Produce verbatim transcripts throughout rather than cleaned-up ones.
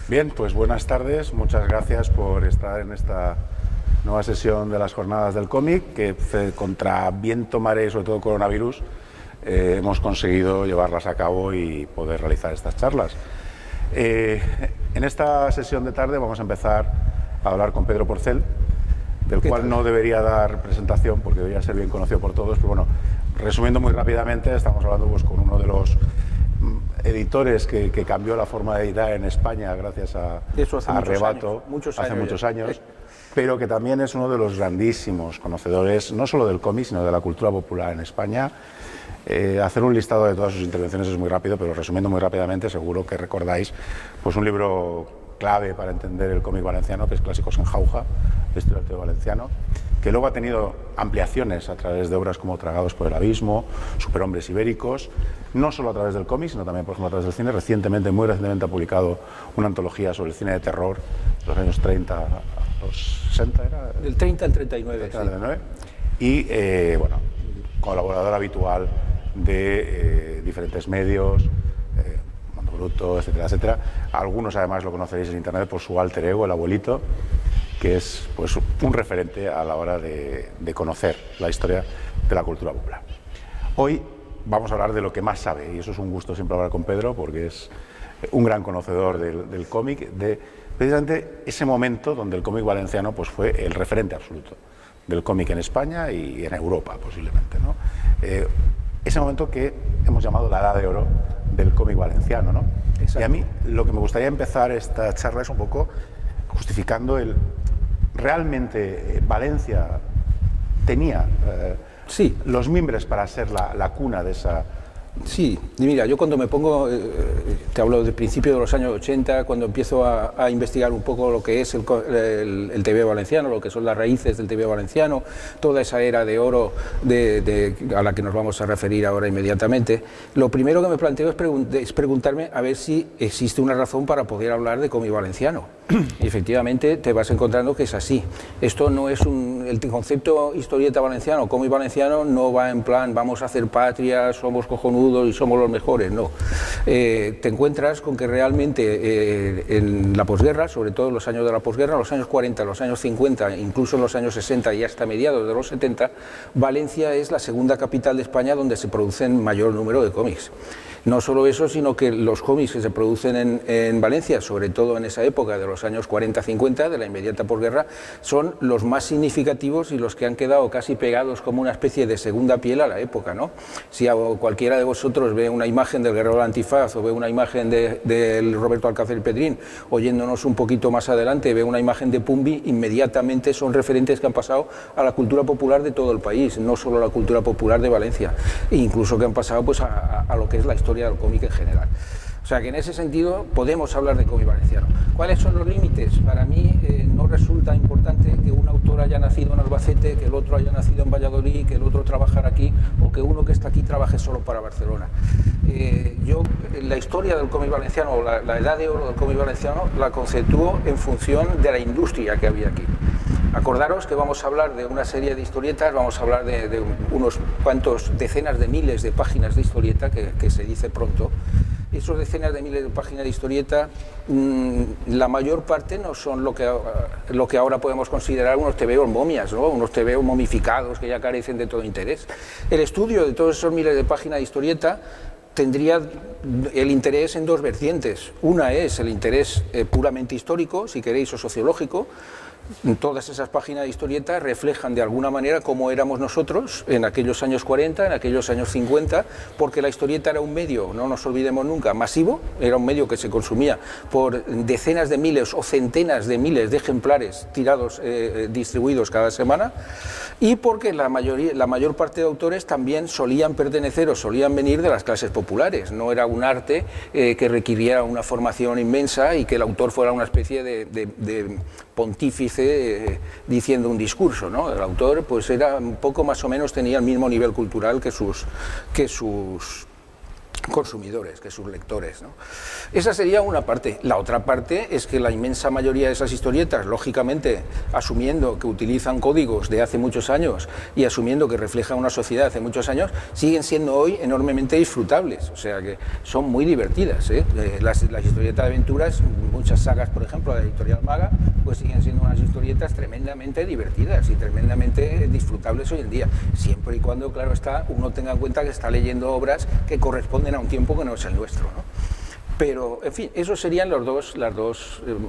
Bien, pues buenas tardes, muchas gracias por estar en esta nueva sesión de las Jornadas del Cómic, que contra viento, marea y sobre todo coronavirus eh, hemos conseguido llevarlas a cabo y poder realizar estas charlas. Eh, en esta sesión de tarde vamos a empezar a hablar con Pedro Porcel, del cual tal? no debería dar presentación porque debería ser bien conocido por todos, pero bueno, resumiendo muy rápidamente, estamos hablando pues, con uno de los editores que, que cambió la forma de editar en España gracias a, a Arrebato muchos hace años muchos ya. años, pero que también es uno de los grandísimos conocedores, no solo del cómic, sino de la cultura popular en España. Eh, hacer un listado de todas sus intervenciones es muy rápido, pero resumiendo muy rápidamente, seguro que recordáis pues un libro clave para entender el cómic valenciano, que es Clásicos en Jauja, la historia del teatro valenciano, que luego ha tenido ampliaciones a través de obras como Tragados por el abismo, Superhombres ibéricos, no solo a través del cómic, sino también, por ejemplo, a través del cine. Recientemente, muy recientemente, ha publicado una antología sobre el cine de terror de los años treinta a los sesenta, ¿era? Del treinta al treinta y nueve, treinta al treinta y nueve. Y, eh, bueno, colaborador habitual de eh, diferentes medios, eh, Mundo Bruto, etcétera, etcétera. Algunos, además, lo conoceréis en Internet por su alter ego, el abuelito, que es pues, un referente a la hora de, de conocer la historia de la cultura popular. Hoy vamos a hablar de lo que más sabe, y eso es un gusto siempre hablar con Pedro, porque es un gran conocedor del, del cómic, de precisamente ese momento donde el cómic valenciano pues, fue el referente absoluto del cómic en España y en Europa, posiblemente, ¿no? Eh, ese momento que hemos llamado la Edad de Oro del cómic valenciano, ¿no? Y a mí lo que me gustaría empezar esta charla es un poco justificando el... Realmente eh, Valencia tenía eh, sí. los mimbres para ser la, la cuna de esa... Sí, y mira, yo cuando me pongo, eh, te hablo del principio de los años ochenta, cuando empiezo a, a investigar un poco lo que es el, el, el T V valenciano, lo que son las raíces del T V valenciano, toda esa era de oro de, de, a la que nos vamos a referir ahora inmediatamente, lo primero que me planteo es, pregun es preguntarme a ver si existe una razón para poder hablar de cómic valenciano. Y efectivamente te vas encontrando que es así. Esto no es un... El concepto historieta valenciano, cómic valenciano, no va en plan vamos a hacer patria, somos cojonudos y somos los mejores, no. Eh, te encuentras con que realmente eh, en la posguerra, sobre todo en los años de la posguerra, los años cuarenta, los años cincuenta, incluso en los años sesenta y hasta mediados de los setenta, Valencia es la segunda capital de España donde se producen mayor número de cómics. No solo eso, sino que los cómics que se producen en, en Valencia, sobre todo en esa época de los años cuarenta cincuenta, de la inmediata posguerra, son los más significativos y los que han quedado casi pegados como una especie de segunda piel a la época, ¿no? Si a cualquiera de vosotros ve una imagen del Guerrero del Antifaz o ve una imagen de, de Roberto Alcácer Pedrín, oyéndonos un poquito más adelante, ve una imagen de Pumbi, inmediatamente son referentes que han pasado a la cultura popular de todo el país, no solo a la cultura popular de Valencia, e incluso que han pasado pues, a, a lo que es la historia del cómic en general. O sea que en ese sentido podemos hablar de cómic valenciano. ¿Cuáles son los límites? Para mí eh, no resulta importante que un autor haya nacido en Albacete, que el otro haya nacido en Valladolid, que el otro trabajara aquí o que uno que está aquí trabaje solo para Barcelona. Eh, yo la historia del cómic valenciano o la, la edad de oro del cómic valenciano la conceptúo en función de la industria que había aquí. Acordaros que vamos a hablar de una serie de historietas, vamos a hablar de, de unos cuantos decenas de miles de páginas de historieta, que, que se dice pronto. Esos decenas de miles de páginas de historieta, mmm, la mayor parte no son lo que, lo que ahora podemos considerar unos tebeos momias, ¿no? Unos tebeos momificados que ya carecen de todo interés. El estudio de todos esos miles de páginas de historieta tendría el interés en dos vertientes. Una es el interés eh, puramente histórico, si queréis, o sociológico. Todas esas páginas de historieta reflejan de alguna manera cómo éramos nosotros en aquellos años cuarenta, en aquellos años cincuenta, porque la historieta era un medio, no nos olvidemos nunca, masivo, era un medio que se consumía por decenas de miles o centenas de miles de ejemplares tirados, eh, distribuidos cada semana, y porque la, mayoría, la mayor parte de autores también solían pertenecer o solían venir de las clases populares, no era un arte eh, que requiriera una formación inmensa y que el autor fuera una especie de, de, de pontífice eh, diciendo un discurso, ¿no? El autor pues era un poco más o menos, tenía el mismo nivel cultural que sus, que sus consumidores que sus lectores, ¿no? Esa sería una parte. La otra parte es que la inmensa mayoría de esas historietas, lógicamente, asumiendo que utilizan códigos de hace muchos años y asumiendo que reflejan una sociedad de hace muchos años, siguen siendo hoy enormemente disfrutables, o sea que son muy divertidas, ¿eh? Las, las historietas de aventuras, muchas sagas, por ejemplo, de la Editorial Maga, pues siguen siendo unas historietas tremendamente divertidas y tremendamente disfrutables hoy en día, siempre y cuando, claro está, uno tenga en cuenta que está leyendo obras que corresponden a un tiempo que no es el nuestro, ¿no? Pero, en fin, esos serían los dos, los dos eh,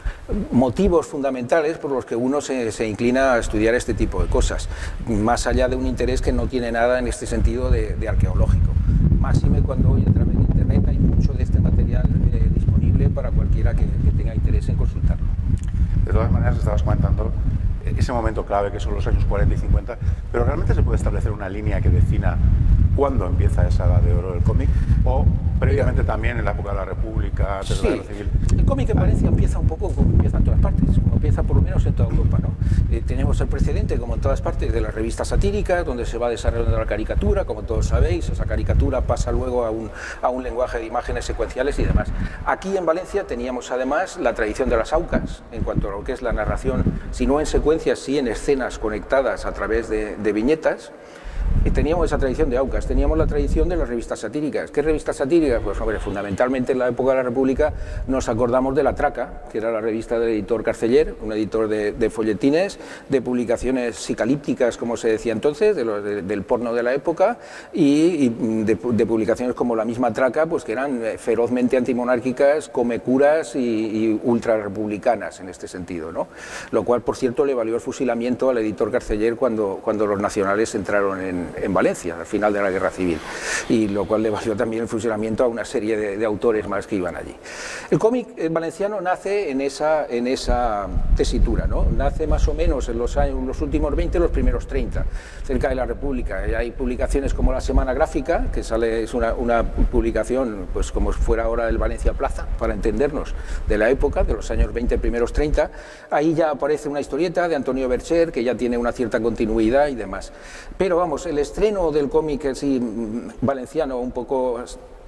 motivos fundamentales por los que uno se, se inclina a estudiar este tipo de cosas, más allá de un interés que no tiene nada en este sentido de, de arqueológico. Máxime cuando hoy a través de Internet hay mucho de este material eh, disponible para cualquiera que, que tenga interés en consultarlo. De todas maneras, estabas comentando ese momento clave que son los años cuarenta y cincuenta, pero ¿realmente se puede establecer una línea que defina cuándo empieza esa edad de oro del cómic? ¿O previamente también en la época de la República, antes de la Guerra Civil? El cómic en Valencia empieza un poco como empieza en todas partes, como empieza por lo menos en toda Europa, ¿no? Eh, tenemos el precedente, como en todas partes, de las revistas satíricas, donde se va desarrollando la caricatura, como todos sabéis, esa caricatura pasa luego a un, a un lenguaje de imágenes secuenciales y demás. Aquí en Valencia teníamos además la tradición de las aucas, en cuanto a lo que es la narración, si no en secuencias, sí en escenas conectadas a través de, de viñetas. Y teníamos esa tradición de aucas, teníamos la tradición de las revistas satíricas. ¿Qué revistas satíricas? Pues hombre, fundamentalmente en la época de la República nos acordamos de La Traca, que era la revista del editor Carceller, un editor de, de folletines, de publicaciones psicalípticas, como se decía entonces, de lo, de, del porno de la época, y, y de, de publicaciones como la misma Traca, pues que eran ferozmente antimonárquicas, comecuras y, y ultrarrepublicanas en este sentido, ¿no? Lo cual, por cierto, le valió el fusilamiento al editor Carceller cuando, cuando los nacionales entraron en en Valencia, al final de la Guerra Civil, y lo cual le valió también el fusilamiento a una serie de, de autores más que iban allí. El cómic valenciano nace en esa, en esa tesitura, ¿no? Nace más o menos en los, años, los últimos veinte, los primeros treinta, cerca de la República. Y hay publicaciones como La Semana Gráfica, que sale, es una, una publicación, pues como fuera ahora el Valencia Plaza, para entendernos, de la época, de los años veinte, primeros treinta. Ahí ya aparece una historieta de Antonio Bercher, que ya tiene una cierta continuidad y demás. Pero vamos, el estreno del cómic así valenciano un poco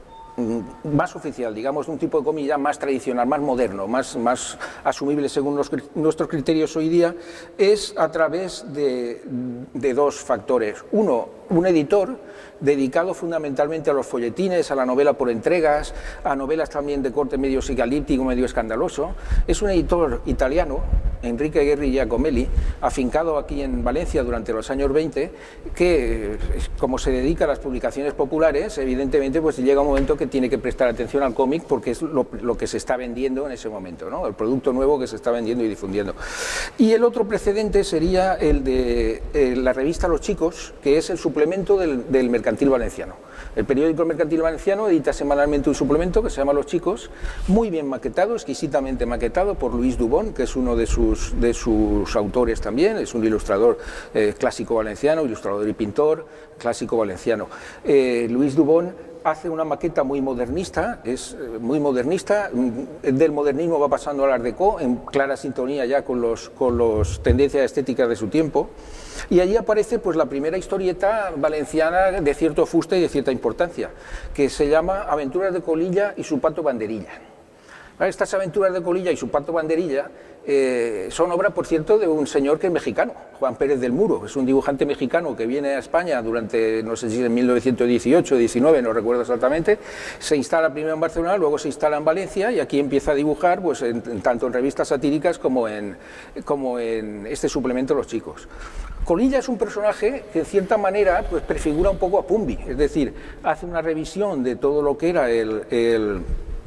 más oficial, digamos, un tipo de cómic ya más tradicional, más moderno, más, más asumible según los, nuestros criterios hoy día, es a través de, de dos factores. Uno, un editor dedicado fundamentalmente a los folletines, a la novela por entregas, a novelas también de corte medio psicalíptico, medio escandaloso. Es un editor italiano, Enrique Guerri Giacomelli, afincado aquí en Valencia durante los años veinte, que como se dedica a las publicaciones populares, evidentemente pues llega un momento que tiene que prestar atención al cómic porque es lo, lo que se está vendiendo en ese momento, ¿no? El producto nuevo que se está vendiendo y difundiendo. Y el otro precedente sería el de eh, la revista Los Chicos, que es el suplemento del, del Mercantil Valenciano. El periódico Mercantil Valenciano edita semanalmente un suplemento que se llama Los Chicos, muy bien maquetado, exquisitamente maquetado por Luis Dubón, que es uno de sus, de sus autores también, es un ilustrador eh, clásico valenciano, ilustrador y pintor clásico valenciano. Eh, Luis Dubón hace una maqueta muy modernista, es muy modernista, del modernismo va pasando al Art Deco, en clara sintonía ya con los, con los tendencias estéticas de su tiempo, y allí aparece pues la primera historieta valenciana de cierto fuste y de cierta importancia, que se llama Aventuras de Colilla y su pato Banderilla. Estas Aventuras de Colilla y su pato Banderilla eh, son obra, por cierto, de un señor que es mexicano, Juan Pérez del Muro. Es un dibujante mexicano que viene a España durante, no sé si en mil novecientos dieciocho o diecinueve, no recuerdo exactamente. Se instala primero en Barcelona, luego se instala en Valencia y aquí empieza a dibujar pues, en, en, tanto en revistas satíricas como en, como en este suplemento Los Chicos. Colilla es un personaje que en cierta manera pues, prefigura un poco a Pumbi, es decir, hace una revisión de todo lo que era el... el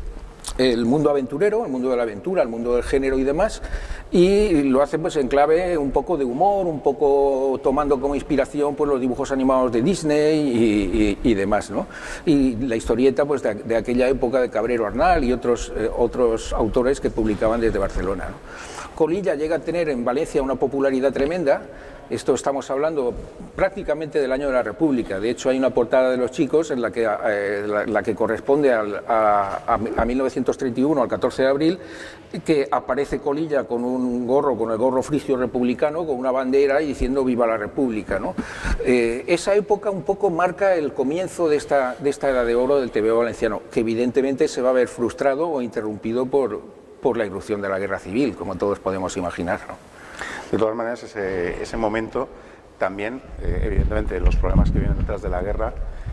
el mundo aventurero, el mundo de la aventura, el mundo del género y demás, y lo hace pues en clave un poco de humor, un poco tomando como inspiración pues los dibujos animados de Disney y, y, y demás, ¿no? Y la historieta pues de, de aquella época de Cabrero Arnal y otros, eh, otros autores que publicaban desde Barcelona, ¿no? Colilla llega a tener en Valencia una popularidad tremenda. Esto estamos hablando prácticamente del año de la República. De hecho, hay una portada de Los Chicos en la que, eh, la, la que corresponde al, a, a mil novecientos treinta y uno, al catorce de abril, que aparece Colilla con un gorro, con el gorro frigio republicano, con una bandera y diciendo «Viva la República», ¿no? Eh, esa época un poco marca el comienzo de esta, de esta edad de oro del T V O valenciano, que evidentemente se va a ver frustrado o interrumpido por, por la irrupción de la Guerra Civil, como todos podemos imaginar, ¿no? De todas maneras, ese, ese momento también, eh, evidentemente, los problemas que vienen detrás de la guerra,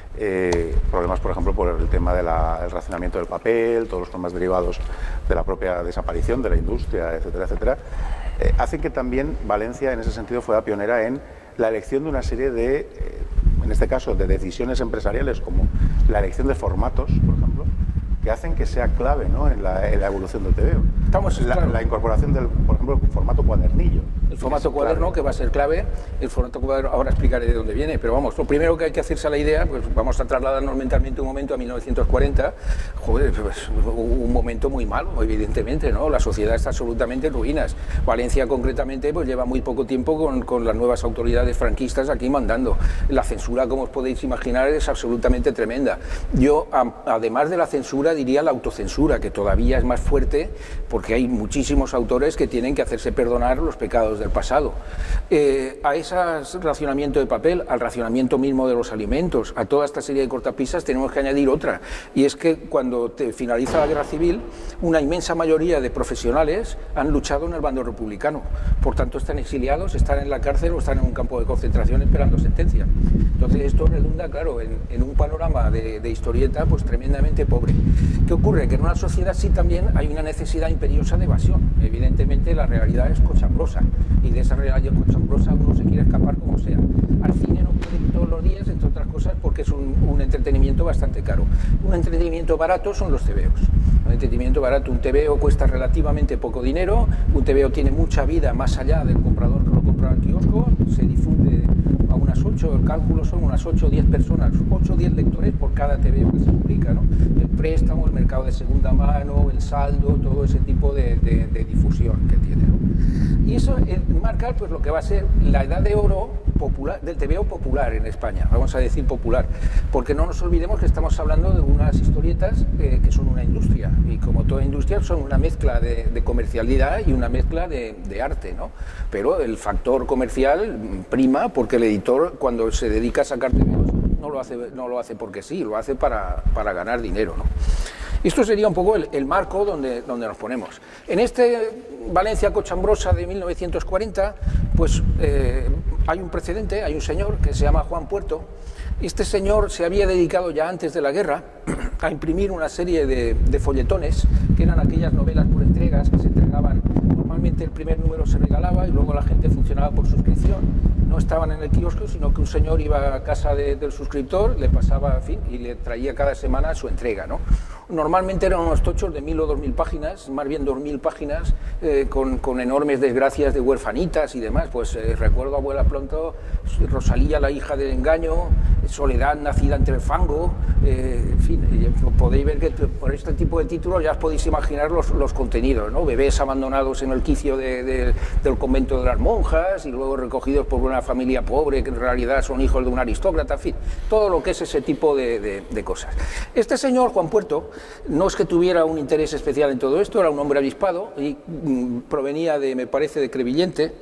eh, problemas, por ejemplo, por el tema del racionamiento del papel, todos los problemas derivados de la propia desaparición de la industria, etcétera, etcétera, eh, hacen que también Valencia, en ese sentido, fuera pionera en la elección de una serie de, eh, en este caso, de decisiones empresariales, como la elección de formatos, por ejemplo, que hacen que sea clave, ¿no?, en, la, en la evolución del T V O. Estamos, la, claro. la incorporación del, por ejemplo, el formato cuadernillo. El formato cuaderno, clave, que va a ser clave. El formato cuaderno, ahora explicaré de dónde viene, pero vamos, lo primero que hay que hacerse a la idea, pues vamos a trasladarnos mentalmente un momento a mil novecientos cuarenta. Joder, pues, un momento muy malo, evidentemente, ¿no? La sociedad está absolutamente en ruinas. Valencia, concretamente, pues lleva muy poco tiempo con, con las nuevas autoridades franquistas aquí mandando. La censura, como os podéis imaginar, es absolutamente tremenda. Yo, a, además de la censura, diría la autocensura, que todavía es más fuerte, porque hay muchísimos autores que tienen que hacerse perdonar los pecados del pasado. Eh, a ese racionamiento de papel, al racionamiento mismo de los alimentos, a toda esta serie de cortapisas tenemos que añadir otra, y es que cuando te finaliza la Guerra Civil, una inmensa mayoría de profesionales han luchado en el bando republicano, por tanto están exiliados, están en la cárcel o están en un campo de concentración esperando sentencia. Entonces esto redunda, claro, en, en un panorama de, de historieta pues tremendamente pobre. ¿Qué ocurre? Que en una sociedad sí también hay una necesidad imperiosa de evasión. Evidentemente la realidad es cochambrosa, y de esa realidad cochambrosa uno se quiere escapar como sea. Al cine no puede ir todos los días, entre otras cosas porque es un, un entretenimiento bastante caro. Un entretenimiento barato son los tebeos. Un entretenimiento barato, un tebeo cuesta relativamente poco dinero, un tebeo tiene mucha vida más allá del comprador que lo compra al kiosco, se difunde a unas ocho, el cálculo son unas ocho o diez personas, ocho o diez lectores por cada tebeo que se publica, ¿no? El préstamo, el mercado de segunda mano, el saldo, todo ese tipo de, de, de difusión que tiene, ¿no? Y eso marca pues lo que va a ser la edad de oro popular, del tebeo popular en España, vamos a decir popular, porque no nos olvidemos que estamos hablando de unas historietas eh, que son una industria, y como toda industria son una mezcla de, de comercialidad y una mezcla de, de arte, ¿no? Pero el factor comercial prima porque el editor, cuando se dedica a sacar tebeos, no lo hace, no lo hace porque sí, lo hace para, para ganar dinero, ¿no? Esto sería un poco el, el marco donde, donde nos ponemos. En este Valencia cochambrosa de mil novecientos cuarenta, pues eh, hay un precedente, hay un señor que se llama Juan Puerto. Este señor se había dedicado ya antes de la guerra a imprimir una serie de, de folletones, que eran aquellas novelas por entregas que se entregaban. Normalmente el primer número se regalaba y luego la gente funcionaba por suscripción. No estaban en el kiosco, sino que un señor iba a casa de, del suscriptor, le pasaba, en fin, y le traía cada semana su entrega, ¿no? Normalmente eran unos tochos de mil o dos mil páginas, más bien dos mil páginas, eh, con, con enormes desgracias de huerfanitas y demás. Pues eh, recuerdo a Abuela Pronto, Rosalía, la hija del engaño, Soledad, nacida entre el fango, eh, en fin, eh, podéis ver que por este tipo de títulos ya os podéis imaginar los, los contenidos, ¿no? Bebés abandonados en el quicio de, de, del convento de las monjas y luego recogidos por una familia pobre que en realidad son hijos de un aristócrata, en fin, todo lo que es ese tipo de, de, de cosas. Este señor, Juan Puerto, no es que tuviera un interés especial en todo esto, era un hombre avispado y mm, provenía de, me parece, de Crevillente,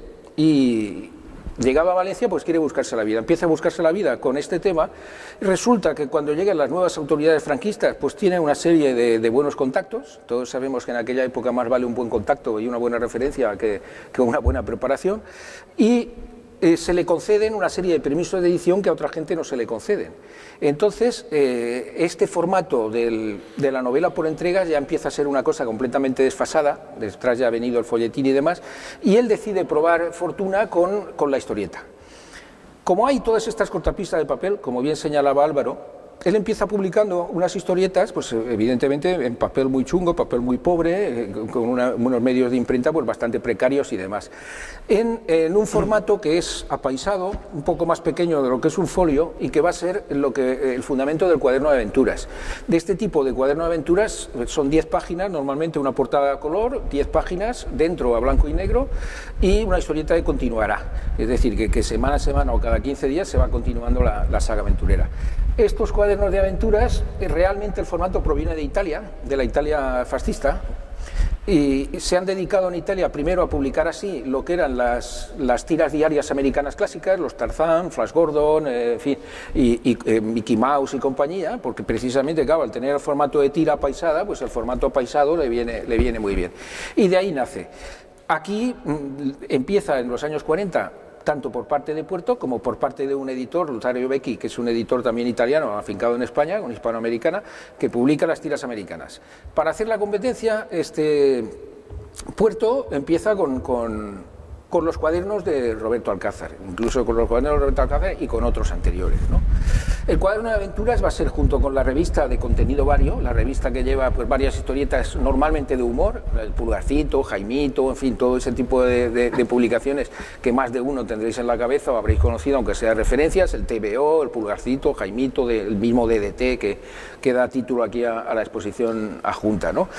y llegaba a Valencia, pues quiere buscarse la vida, empieza a buscarse la vida con este tema, y resulta que cuando llegan las nuevas autoridades franquistas, pues tiene una serie de, de buenos contactos. Todos sabemos que en aquella época más vale un buen contacto y una buena referencia que, que una buena preparación, y Eh, se le conceden una serie de permisos de edición que a otra gente no se le conceden. Entonces, eh, este formato del, de la novela por entregas ya empieza a ser una cosa completamente desfasada, detrás ya ha venido el folletín y demás, y él decide probar fortuna con, con la historieta. Como hay todas estas cortapisas de papel, como bien señalaba Álvaro, él empieza publicando unas historietas, pues evidentemente en papel muy chungo, papel muy pobre, eh, con una, unos medios de imprenta pues bastante precarios y demás, en, en un formato que es apaisado, un poco más pequeño de lo que es un folio y que va a ser lo que, el fundamento del cuaderno de aventuras. De este tipo de cuaderno de aventuras son diez páginas, normalmente una portada a color, diez páginas, dentro a blanco y negro, y una historieta que continuará, es decir, que, que semana a semana o cada quince días se va continuando la, la saga aventurera. Estos cuadernos de aventuras, realmente el formato proviene de Italia, de la Italia fascista, y se han dedicado en Italia primero a publicar así lo que eran las, las tiras diarias americanas clásicas, los Tarzán, Flash Gordon, eh, en fin, y, y eh, Mickey Mouse y compañía, porque precisamente, claro, al tener el formato de tira apaisada, pues el formato apaisado le viene, le viene muy bien. Y de ahí nace. Aquí mm, empieza en los años cuarenta, tanto por parte de Puerto como por parte de un editor, Lotario Becchi, que es un editor también italiano, afincado en España, con hispanoamericana, que publica las tiras americanas. Para hacer la competencia, este Puerto empieza con, con, con los cuadernos de Roberto Alcázar, incluso con los cuadernos de Roberto Alcázar y con otros anteriores, ¿no? El cuaderno de aventuras va a ser, junto con la revista de contenido vario, la revista que lleva pues varias historietas normalmente de humor, el Pulgarcito, Jaimito, en fin, todo ese tipo de, de, de publicaciones que más de uno tendréis en la cabeza o habréis conocido, aunque sea referencias, el T V O, el Pulgarcito, Jaimito, de, el mismo D D T que, que da título aquí a, a la exposición adjunta, ¿no?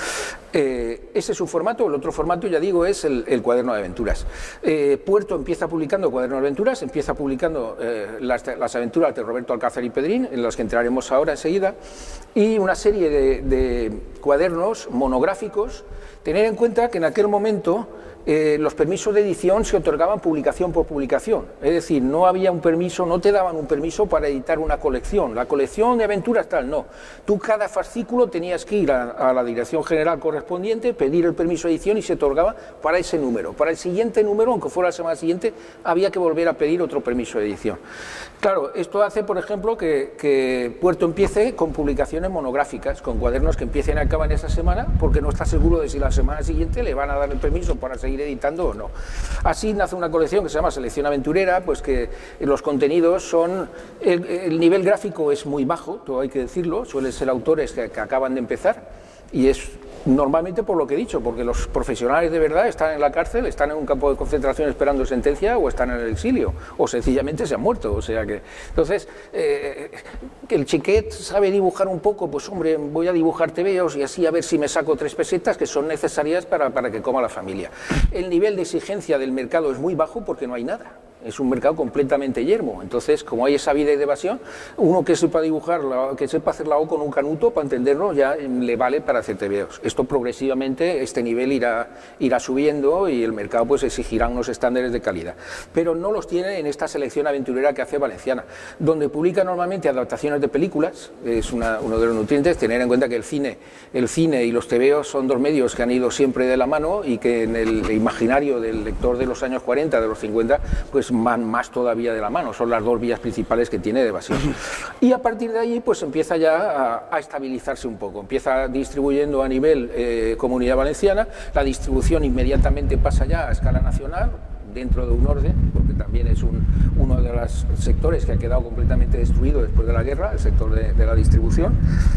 Eh, ese es un formato. El otro formato, ya digo, es el, el cuaderno de aventuras. Eh, Puerto empieza publicando cuadernos de aventuras, empieza publicando eh, las, las aventuras de Roberto Alcázar y Pedrín, en las que entraremos ahora enseguida, y una serie de, de cuadernos monográficos. Tener en cuenta que en aquel momento eh, los permisos de edición se otorgaban publicación por publicación, es decir, no había un permiso, no te daban un permiso para editar una colección, la colección de aventuras tal, no, tú cada fascículo tenías que ir a, a la dirección general correspondiente, pedir el permiso de edición y se otorgaba para ese número. Para el siguiente número, aunque fuera la semana siguiente, había que volver a pedir otro permiso de edición. Claro, esto hace, por ejemplo, que, que Puerto empiece con publicaciones monográficas, con cuadernos que empiecen y acaban esa semana, porque no está seguro de si la semana siguiente le van a dar el permiso para seguir editando o no. Así nace una colección que se llama Selección Aventurera, pues que los contenidos son, el, el nivel gráfico es muy bajo, todo hay que decirlo, suelen ser autores que, que acaban de empezar, y es normalmente por lo que he dicho, porque los profesionales de verdad están en la cárcel, están en un campo de concentración esperando sentencia, o están en el exilio, o sencillamente se han muerto, o sea que... Entonces, eh, que el chiquet sabe dibujar un poco, pues hombre, voy a dibujar tebeos y así a ver si me saco tres pesetas que son necesarias para, para que coma la familia. El nivel de exigencia del mercado es muy bajo porque no hay nada. Es un mercado completamente yermo. Entonces, como hay esa vida de evasión, uno que sepa dibujar, que sepa hacer la O con un canuto, para entenderlo, ya le vale para hacer tebeos. Esto progresivamente, este nivel irá, irá subiendo y el mercado pues exigirá unos estándares de calidad. Pero no los tiene en esta selección aventurera que hace Valenciana, donde publica normalmente adaptaciones de películas, es una, uno de los nutrientes. Tener en cuenta que el cine, el cine y los tebeos son dos medios que han ido siempre de la mano y que en el imaginario del lector de los años cuarenta, de los cincuenta, pues van más todavía de la mano, son las dos vías principales que tiene de evasión. Y a partir de ahí pues empieza ya a, a estabilizarse un poco, empieza distribuyendo a nivel eh, Comunidad Valenciana, la distribución inmediatamente pasa ya a escala nacional, dentro de un orden, porque también es un, uno de los sectores que ha quedado completamente destruido después de la guerra, el sector de, de la distribución.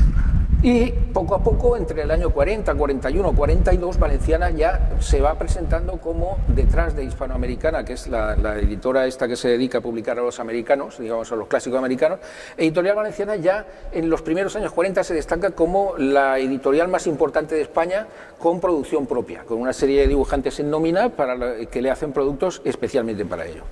Y poco a poco, entre el año cuarenta, cuarenta y uno, cuarenta y dos, Valenciana ya se va presentando como, detrás de Hispanoamericana, que es la, la editora esta que se dedica a publicar a los americanos, digamos a los clásicos americanos, Editorial Valenciana ya en los primeros años cuarenta se destaca como la editorial más importante de España con producción propia, con una serie de dibujantes en nómina para la, que le hacen productos especialmente para ello.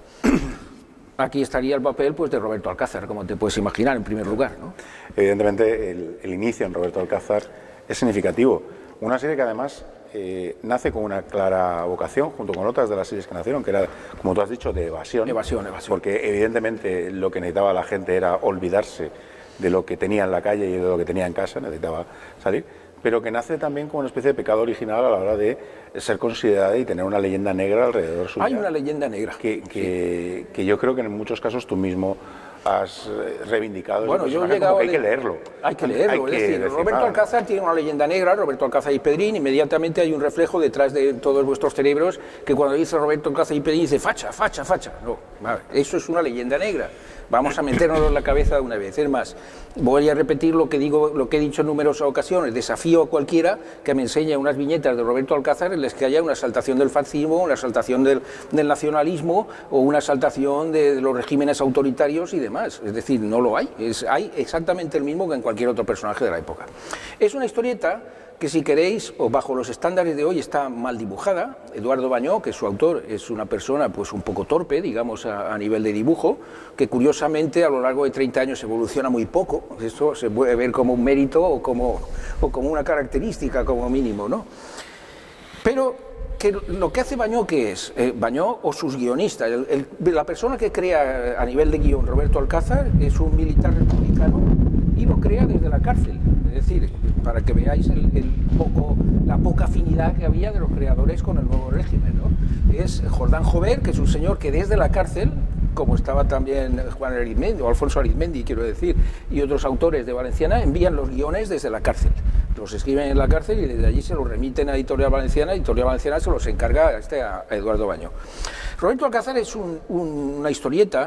Aquí estaría el papel pues de Roberto Alcázar, como te puedes imaginar, en primer lugar, ¿no? Evidentemente, el, el inicio en Roberto Alcázar es significativo. Una serie que además eh, nace con una clara vocación, junto con otras de las series que nacieron, que era, como tú has dicho, de evasión. Evasión, evasión. Porque evidentemente lo que necesitaba la gente era olvidarse de lo que tenía en la calle y de lo que tenía en casa, necesitaba salir, pero que nace también como una especie de pecado original a la hora de ser considerada y tener una leyenda negra alrededor suya. Hay una leyenda negra. Que, que, sí. que yo creo que en muchos casos tú mismo has reivindicado. Bueno, yo he llegado hay que leerlo. Hay que leerlo, hay es que decir, decir, Roberto ah, Alcázar tiene una leyenda negra, Roberto Alcázar y Pedrín, inmediatamente hay un reflejo detrás de todos vuestros cerebros que cuando dice Roberto Alcázar y Pedrín dice facha, facha, facha. No, vale, eso es una leyenda negra. Vamos a meternos en la cabeza de una vez. Es más, voy a repetir lo que digo, lo que he dicho en numerosas ocasiones. Desafío a cualquiera que me enseñe unas viñetas de Roberto Alcázar en las que haya una exaltación del fascismo, una exaltación del, del nacionalismo o una exaltación de, de los regímenes autoritarios y demás. Es decir, no lo hay. Es, hay exactamente el mismo que en cualquier otro personaje de la época. Es una historieta que, si queréis, o bajo los estándares de hoy, está mal dibujada. Eduardo Bañó, que es su autor, es una persona pues un poco torpe, digamos, a, a nivel de dibujo, que curiosamente a lo largo de treinta años evoluciona muy poco. Esto se puede ver como un mérito o como, o como una característica, como mínimo, ¿no? Pero que lo que hace Bañó, ¿qué es? Eh, Bañó o sus guionistas. El, el, la persona que crea a nivel de guión Roberto Alcázar es un militar republicano y lo crea desde la cárcel. Es decir, para que veáis el, el poco, la poca afinidad que había de los creadores con el nuevo régimen, ¿no? Es Jordán Jover, que es un señor que desde la cárcel, como estaba también Juan Arizmendi, o Alfonso Arizmendi, quiero decir, y otros autores de Valenciana, envían los guiones desde la cárcel. Los escriben en la cárcel y desde allí se los remiten a Editorial Valenciana, Editorial Valenciana se los encarga a, este, a Eduardo Bañó. Roberto Alcázar es un, un, una historieta.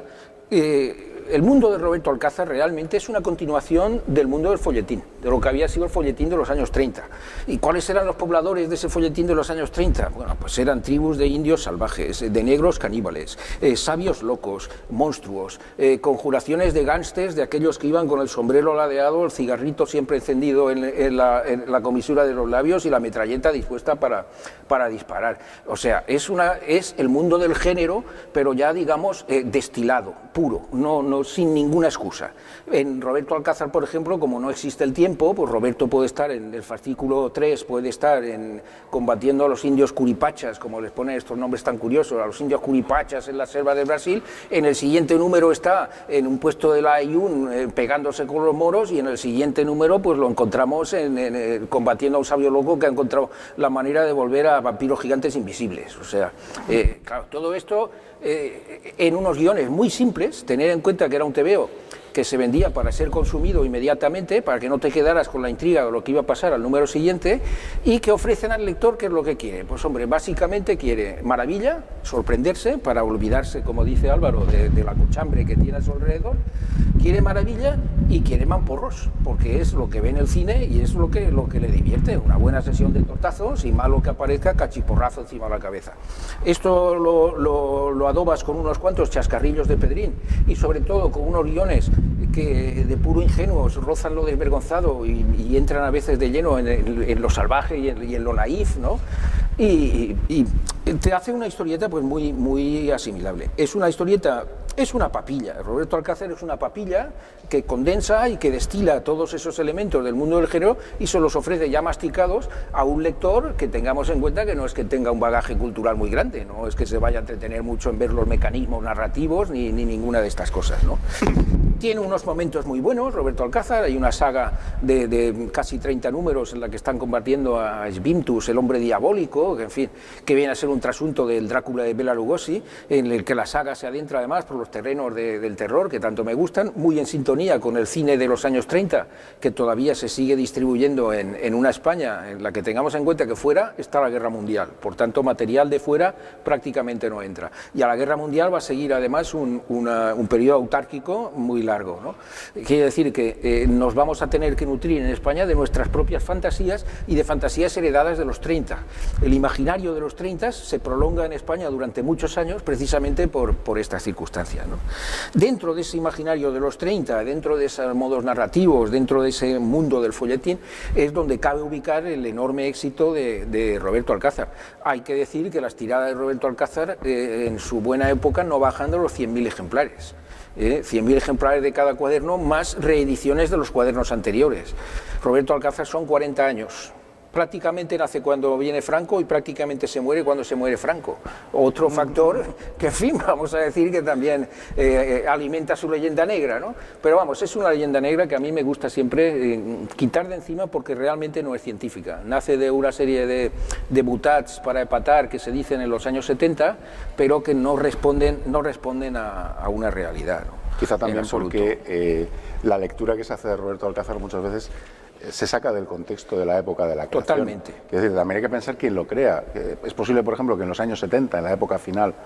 Eh, el mundo de Roberto Alcázar realmente es una continuación del mundo del folletín, de lo que había sido el folletín de los años treinta. ¿Y cuáles eran los pobladores de ese folletín de los años treinta? Bueno, pues eran tribus de indios salvajes, de negros caníbales, eh, sabios locos, monstruos, eh, conjuraciones de gángsters, de aquellos que iban con el sombrero ladeado, el cigarrito siempre encendido en, en, la, en la comisura de los labios y la metralleta dispuesta para, para disparar. O sea, es, una, es el mundo del género, pero ya, digamos, eh, destilado, puro, no, no sin ninguna excusa. En Roberto Alcázar, por ejemplo, como no existe el tiempo, pues Roberto puede estar en el fascículo tres, puede estar en, combatiendo a los indios curipachas, como les ponen estos nombres tan curiosos, a los indios curipachas en la selva de Brasil. En el siguiente número está en un puesto de la Ayun eh, pegándose con los moros, y en el siguiente número pues lo encontramos en, en, en, combatiendo a un sabio loco que ha encontrado la manera de volver a vampiros gigantes invisibles. O sea, eh, claro, todo esto eh, en unos guiones muy simples. Tener en cuenta que era un tebeo que se vendía para ser consumido inmediatamente, para que no te quedaras con la intriga de lo que iba a pasar al número siguiente, y que ofrecen al lector qué es lo que quiere. Pues hombre, básicamente quiere maravilla, sorprenderse, para olvidarse, como dice Álvaro, de, de la cochambre que tiene a su alrededor, quiere maravilla y quiere mamporros, porque es lo que ve en el cine y es lo que, lo que le divierte, una buena sesión de tortazos, y malo que aparezca cachiporrazo encima de la cabeza. Esto lo, lo, lo adobas con unos cuantos chascarrillos de Pedrín, y sobre todo con unos guiones que de puro ingenuos rozan lo desvergonzado y, y entran a veces de lleno en, en, en lo salvaje y en, y en lo naif, ¿no? Y, y te hace una historieta pues muy, muy asimilable. Es una historieta, es una papilla. Roberto Alcázar es una papilla que condensa y que destila todos esos elementos del mundo del género y se los ofrece ya masticados a un lector que tengamos en cuenta que no es que tenga un bagaje cultural muy grande, no es que se vaya a entretener mucho en ver los mecanismos narrativos ni, ni ninguna de estas cosas, ¿no? Tiene unos momentos muy buenos, Roberto Alcázar. Hay una saga de, de casi treinta números en la que están combatiendo a Sbimtus, el hombre diabólico, que, en fin, que viene a ser un trasunto del Drácula de Bela Lugosi, en el que la saga se adentra además por los terrenos de, del terror, que tanto me gustan, muy en sintonía con el cine de los años treinta, que todavía se sigue distribuyendo en, en una España en la que tengamos en cuenta que fuera está la Guerra Mundial. Por tanto, material de fuera prácticamente no entra. Y a la Guerra Mundial va a seguir además un, una, un periodo autárquico muy largo, ¿no? Quiere decir que eh, nos vamos a tener que nutrir en España de nuestras propias fantasías y de fantasías heredadas de los treinta. El imaginario de los treinta se prolonga en España durante muchos años precisamente por, por estas circunstancias, ¿no? Dentro de ese imaginario de los treinta, dentro de esos modos narrativos, dentro de ese mundo del folletín, es donde cabe ubicar el enorme éxito de, de Roberto Alcázar. Hay que decir que las tiradas de Roberto Alcázar eh, en su buena época no bajan de los cien mil ejemplares. Eh, cien mil ejemplares de cada cuaderno, más reediciones de los cuadernos anteriores. Roberto Alcázar son cuarenta años. Prácticamente nace cuando viene Franco y prácticamente se muere cuando se muere Franco. Otro factor que, en fin, vamos a decir que también eh, alimenta su leyenda negra, ¿no? Pero vamos, es una leyenda negra que a mí me gusta siempre eh, quitar de encima porque realmente no es científica. Nace de una serie de, de butats para epatar que se dicen en los años setenta, pero que no responden, no responden a, a una realidad, ¿no? Quizá también porque eh, la lectura que se hace de Roberto Alcázar muchas veces se saca del contexto de la época de la creación. Totalmente. Es decir, también hay que pensar quién lo crea. Es posible, por ejemplo, que en los años setenta, en la época final,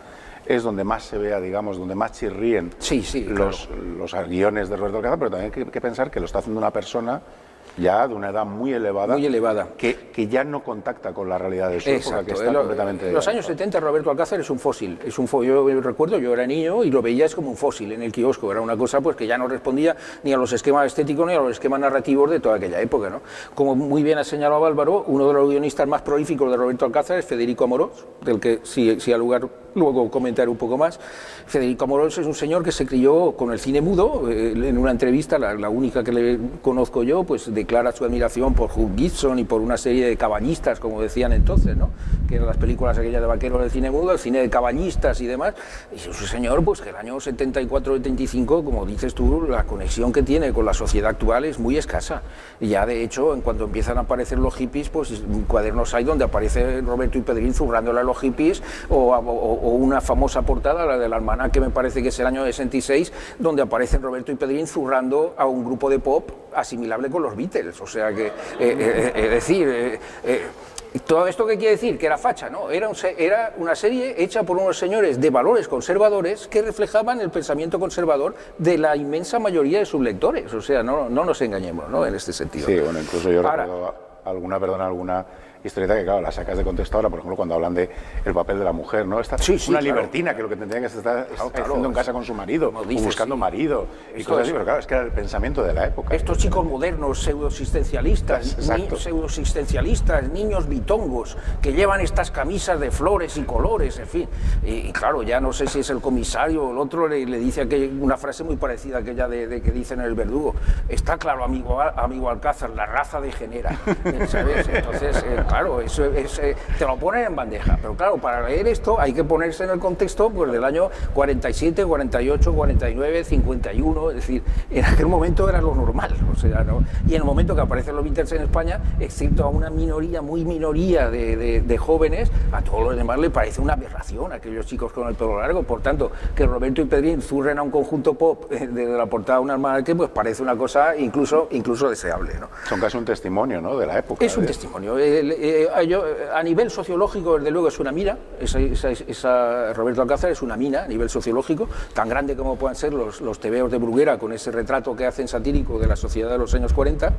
es donde más se vea, digamos, donde más chirríen sí, sí, los, claro. los guiones de Roberto Alcázar, pero también hay que, que pensar que lo está haciendo una persona ya de una edad muy elevada, muy elevada. Que, que ya no contacta con la realidad de su Exacto. época, que está lo, completamente... En los años setenta Roberto Alcázar es un fósil, es un fó yo recuerdo, yo era niño y lo veías como un fósil en el kiosco, era una cosa pues que ya no respondía ni a los esquemas estéticos ni a los esquemas narrativos de toda aquella época, ¿no? Como muy bien ha señalado Álvaro, uno de los guionistas más prolíficos de Roberto Alcázar es Federico Amorós, del que si, si ha lugar luego comentar un poco más. Federico Amorós es un señor que se crió con el cine mudo, eh, en una entrevista, la, la única que le conozco yo, pues declara su admiración por Hugh Gibson y por una serie de caballistas, como decían entonces, ¿no? Que eran las películas aquellas de vaqueros del cine mudo, el cine de caballistas y demás, y es un señor pues que el año setenta y cuatro setenta y cinco, como dices tú, la conexión que tiene con la sociedad actual es muy escasa, y ya de hecho, en cuanto empiezan a aparecer los hippies, pues cuadernos hay donde aparece Roberto y Pedrín zurrándole a los hippies, o, o, o una famosa portada, la del almanaque, que me parece que es el año sesenta y seis, donde aparecen Roberto y Pedrín zurrando a un grupo de pop asimilable con los Beatles, o sea que, eh, eh, es decir, eh, eh, ¿todo esto qué quiere decir? Que era facha, ¿no? Era, un, era una serie hecha por unos señores de valores conservadores que reflejaban el pensamiento conservador de la inmensa mayoría de sus lectores, o sea, no, no nos engañemos, ¿no? En este sentido. Sí, bueno, incluso yo Ahora, recuerdo alguna, perdona, alguna historieta que, claro, la sacas de contexto ahora, por ejemplo, cuando hablan de el papel de la mujer, ¿no? Esta, sí, sí, una claro. libertina que lo que tendría que estar Claro, claro, haciendo en casa con su marido, o dices, buscando sí. marido, y Esto cosas es- así, pero claro, es que era el pensamiento de la época. Estos chicos modernos, pseudoexistencialistas, Exacto. ni, pseudoexistencialistas, niños bitongos, que llevan estas camisas de flores y colores, en fin. Y, y claro, ya no sé si es el comisario o el otro, le, le dice aquel, una frase muy parecida a aquella de, de que dicen en El Verdugo. Está claro, amigo, amigo Alcázar, la raza degenera. ¿Sabes? Entonces, eh, claro, eso es, eh, te lo ponen en bandeja. Pero claro, para leer esto hay que ponerse en el contexto pues, del año cuarenta y siete, cuarenta y ocho, cuarenta y nueve, cincuenta y uno, es decir, en aquel momento era lo normal, o sea, ¿no? Y en el momento que aparecen los Beatles en España, excepto a una minoría, muy minoría de, de, de jóvenes, a todos los demás le parece una aberración aquellos chicos con el pelo largo. Por tanto, que Roberto y Pedrín zurren a un conjunto pop eh, de, de la portada de un almanaque, pues parece una cosa incluso, incluso deseable, ¿no? Son casi un testimonio, ¿no?, de la época. Es un ¿eh? testimonio. Eh, eh, yo, a nivel sociológico, desde luego, es una mina. Esa, esa, esa Roberto Alcázar es una mina a nivel sociológico, tan grande como puedan ser los, los tebeos de Bruguera, con ese retrato que hacen satírico de la sociedad de los años cuarenta.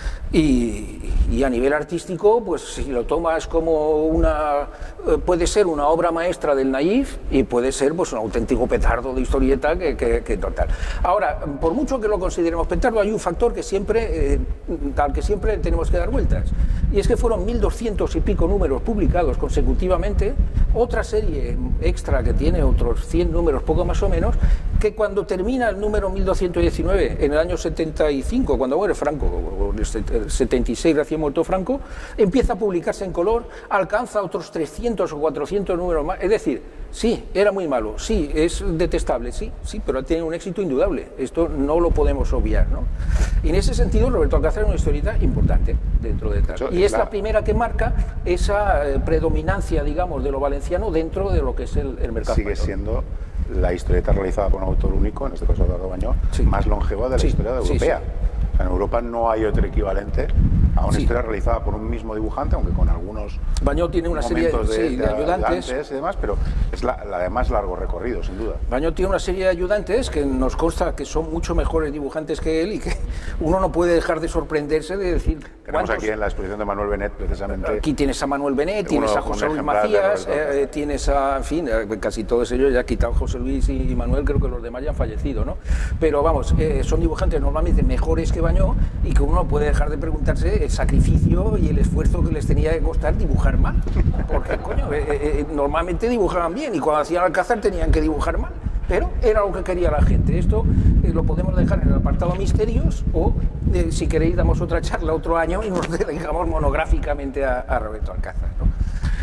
Y, y a nivel artístico, pues si lo tomas como una... Eh, puede ser una obra maestra del naïf y puede ser pues un auténtico petardo de historieta que, que, que total. Ahora, por mucho que lo consideremos petardo, hay un factor que siempre, eh, al que siempre tenemos que dar vueltas. Y es que fueron mil doscientos y pico números publicados consecutivamente, otra serie extra que tiene otros cien números, poco más o menos, que cuando termina el número mil doscientos diecinueve, en el año setenta y cinco, cuando muere Franco, o el setenta y seis recién muerto Franco, empieza a publicarse en color, alcanza otros trescientos o cuatrocientos números más. Es decir, sí, era muy malo, sí, es detestable, sí, sí, pero ha tenido un éxito indudable. Esto no lo podemos obviar, ¿no? Y en ese sentido, Roberto Alcázar es una historieta importante dentro de tal. Y es la primera que marca esa eh, predominancia, digamos, de lo valenciano dentro de lo que es el, el mercado Sigue español. siendo la historieta realizada por un autor único, en este caso Eduardo Bañó, Sí. más longeva de la Sí, historia de sí, europea. sí. O sea, en Europa no hay otro equivalente a una Sí. historia realizada por un mismo dibujante, aunque con algunos Bañó tiene una serie de, momentos de, sí, de de ayudantes. y demás, pero es la, la de más largo recorrido, sin duda. Baño tiene una serie de ayudantes que nos consta que son mucho mejores dibujantes que él y que uno no puede dejar de sorprenderse de decir Tenemos cuántos... aquí en la exposición de Manuel Benet, precisamente... Aquí tienes a Manuel Benet, tienes uno- a José un Luis ejemplar de Macías, Roberto Alcázar. eh, tienes a, en fin, eh, casi todos ellos, ya ha quitado José Luis y, y Manuel, creo que los demás ya han fallecido, ¿no? Pero vamos, eh, son dibujantes normalmente mejores que Bañó y que uno no puede dejar de preguntarse el sacrificio y el esfuerzo que les tenía que costar dibujar mal. Porque, coño, eh, eh, normalmente dibujaban bien y cuando hacían Alcázar tenían que dibujar mal. Pero era lo que quería la gente. Esto eh, lo podemos dejar en el apartado misterios o, eh, si queréis, damos otra charla otro año y nos dedicamos monográficamente a, a Roberto Alcázar, ¿no?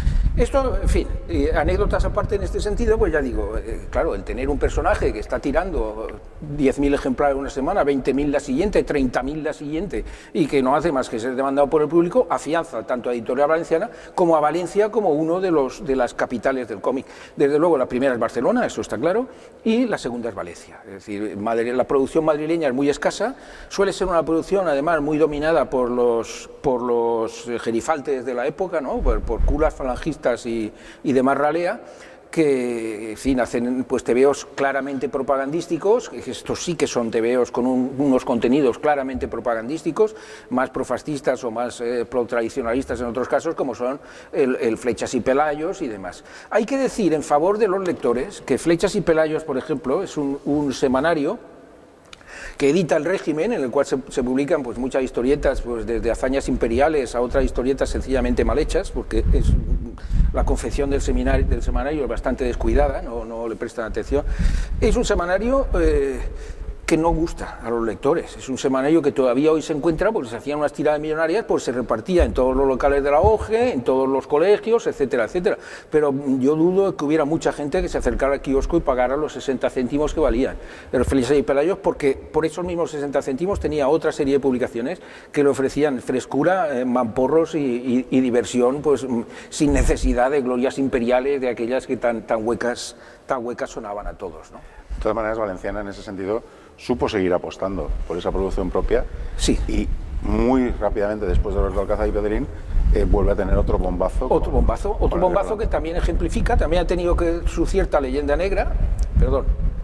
Esto, en fin, eh, anécdotas aparte en este sentido, pues ya digo, eh, claro, el tener un personaje que está tirando diez mil ejemplares una semana, veinte mil la siguiente, treinta mil la siguiente, y que no hace más que ser demandado por el público, afianza tanto a Editorial Valenciana como a Valencia como uno de, los, de las capitales del cómic. Desde luego, la primera es Barcelona, eso está claro, y la segunda es Valencia. Es decir, Madrid, la producción madrileña es muy escasa, suele ser una producción además muy dominada por los, por los gerifaltes de la época, ¿no? por, por curas falangistas Y, y demás ralea, que en fin, hacen pues tebeos claramente propagandísticos, estos sí que son tebeos con un, unos contenidos claramente propagandísticos, más profascistas o más eh, pro-tradicionalistas en otros casos, como son el, el Flechas y Pelayos y demás. Hay que decir en favor de los lectores que Flechas y Pelayos, por ejemplo, es un, un semanario que edita El Régimen, en el cual se, se publican pues, muchas historietas, pues, desde hazañas imperiales a otras historietas sencillamente mal hechas, porque es, la confección del, seminario, del semanario es bastante descuidada, no, no le prestan atención. Es un semanario eh, que no gusta a los lectores, es un semanario que todavía hoy se encuentra porque se hacían unas tiradas millonarias, pues se repartía en todos los locales de la O G E, en todos los colegios, etcétera, etcétera. Pero yo dudo que hubiera mucha gente que se acercara al kiosco y pagara los sesenta céntimos que valían el Flechas y Pelayos, porque por esos mismos sesenta céntimos tenía otra serie de publicaciones que le ofrecían frescura, eh, mamporros y, y, y diversión, pues sin necesidad de glorias imperiales de aquellas que tan, tan, huecas, tan huecas sonaban a todos, ¿no? De todas maneras, Valenciana en ese sentido supo seguir apostando por esa producción propia, sí, y muy rápidamente después de los de Alcázar y Pedrín eh, vuelve a tener otro bombazo. Otro bombazo, otro bombazo que también ejemplifica, también ha tenido que su cierta leyenda negra, perdón,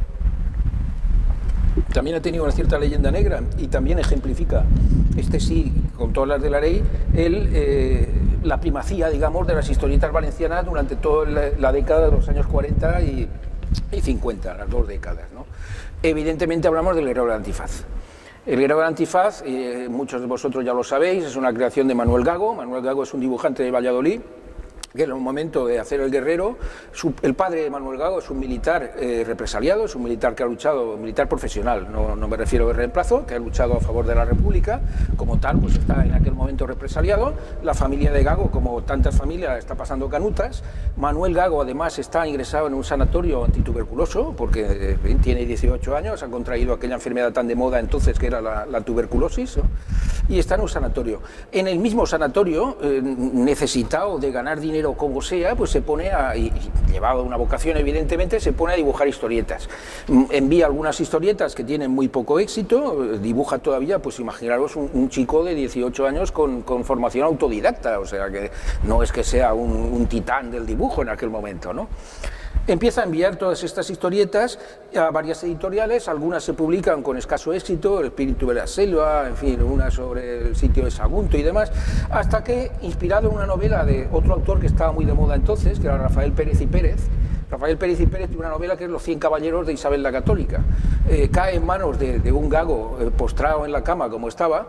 también ha tenido una cierta leyenda negra y también ejemplifica, este sí, con todas las de la ley, el, eh, la primacía, digamos, de las historietas valencianas durante toda la, la década de los años cuarenta y, y cincuenta, las dos décadas, ¿no? Evidentemente hablamos del Guerrero del Antifaz. El Guerrero del Antifaz, eh, muchos de vosotros ya lo sabéis, es una creación de Manuel Gago. Manuel Gago es un dibujante de Valladolid, que en el momento de hacer el Guerrero, su, el padre de Manuel Gago es un militar eh, represaliado, es un militar que ha luchado, militar profesional, no, no me refiero de reemplazo, que ha luchado a favor de la República, como tal, pues está en aquel momento represaliado. La familia de Gago, como tantas familias, está pasando canutas. Manuel Gago, además, está ingresado en un sanatorio antituberculoso, porque eh, tiene dieciocho años, ha contraído aquella enfermedad tan de moda entonces que era la, la tuberculosis, ¿no? Y está en un sanatorio. En el mismo sanatorio, eh, necesitado de ganar dinero como sea, pues se pone a, y, y llevado una vocación evidentemente, se pone a dibujar historietas. Envía algunas historietas que tienen muy poco éxito, dibuja todavía, pues imaginaros un, un chico de dieciocho años con, con formación autodidacta, o sea que no es que sea un, un titán del dibujo en aquel momento, ¿no? Empieza a enviar todas estas historietas a varias editoriales, algunas se publican con escaso éxito, El espíritu de la selva, en fin, una sobre el sitio de Sagunto y demás, hasta que, inspirado en una novela de otro autor que estaba muy de moda entonces, que era Rafael Pérez y Pérez, Rafael Pérez y Pérez tiene una novela que es Los cien caballeros de Isabel la Católica, eh, cae en manos de, de un Gago eh, postrado en la cama como estaba,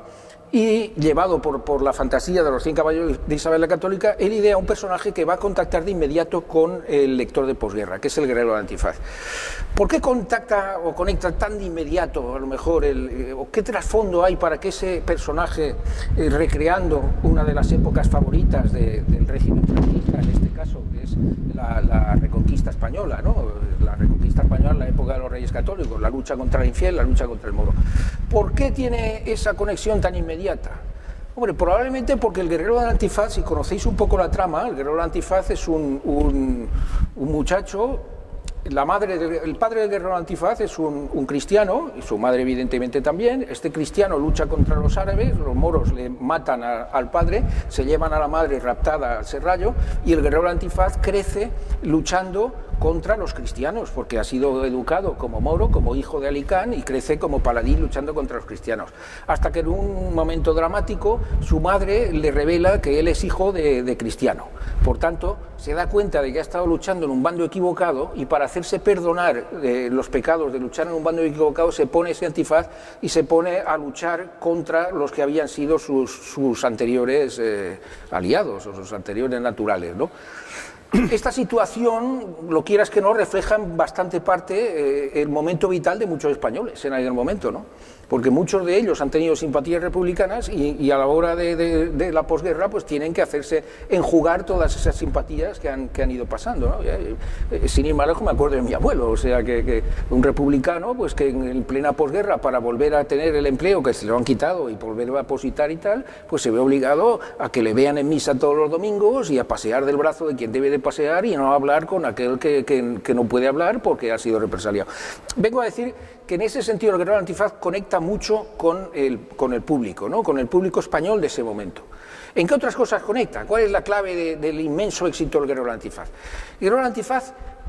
y llevado por, por la fantasía de los cien caballeros de Isabel la Católica, él idea un personaje que va a contactar de inmediato con el lector de posguerra, que es el Guerrero del Antifaz. ¿Por qué contacta o conecta tan de inmediato, a lo mejor, el, o qué trasfondo hay para que ese personaje, eh, recreando una de las épocas favoritas de, del régimen franquista, en este caso, que es la, la Reconquista española, ¿no? La Reconquista española, la época de los Reyes Católicos, la lucha contra el infiel, la lucha contra el moro? ¿Por qué tiene esa conexión tan inmediata? Hombre, probablemente porque el Guerrero del Antifaz, si conocéis un poco la trama, el Guerrero del Antifaz es un, un, un muchacho, la madre del, el padre del Guerrero del Antifaz es un, un cristiano, y su madre evidentemente también. Este cristiano lucha contra los árabes, los moros le matan a, al padre, se llevan a la madre raptada al Serrallo, y el Guerrero del Antifaz crece luchando contra los cristianos, porque ha sido educado como moro, como hijo de Alicán, y crece como paladín luchando contra los cristianos. Hasta que en un momento dramático su madre le revela que él es hijo de, de cristiano. Por tanto, se da cuenta de que ha estado luchando en un bando equivocado, y para hacerse perdonar eh, los pecados de luchar en un bando equivocado, se pone ese antifaz y se pone a luchar contra los que habían sido sus, sus anteriores eh, aliados, o sus anteriores naturales, ¿no? Esta situación, lo quieras que no, refleja en bastante parte eh, el momento vital de muchos españoles en aquel momento, ¿no? Porque muchos de ellos han tenido simpatías republicanas y, y a la hora de, de, de la posguerra pues tienen que hacerse enjugar todas esas simpatías que han, que han ido pasando, ¿no? Eh, eh, sin ir más lejos, me acuerdo de mi abuelo, o sea, que, que un republicano pues que en, en plena posguerra, para volver a tener el empleo que se lo han quitado y volver a apositar y tal, pues se ve obligado a que le vean en misa todos los domingos y a pasear del brazo de quien debe de pasear y no hablar con aquel que, que, que no puede hablar porque ha sido represaliado. Vengo a decir que en ese sentido el Guerrero del Antifaz conecta mucho con el, con el público, ¿no? Con el público español de ese momento. ¿En qué otras cosas conecta? ¿Cuál es la clave de, del inmenso éxito del Guerrero del Antifaz? El Guerrero del Antifaz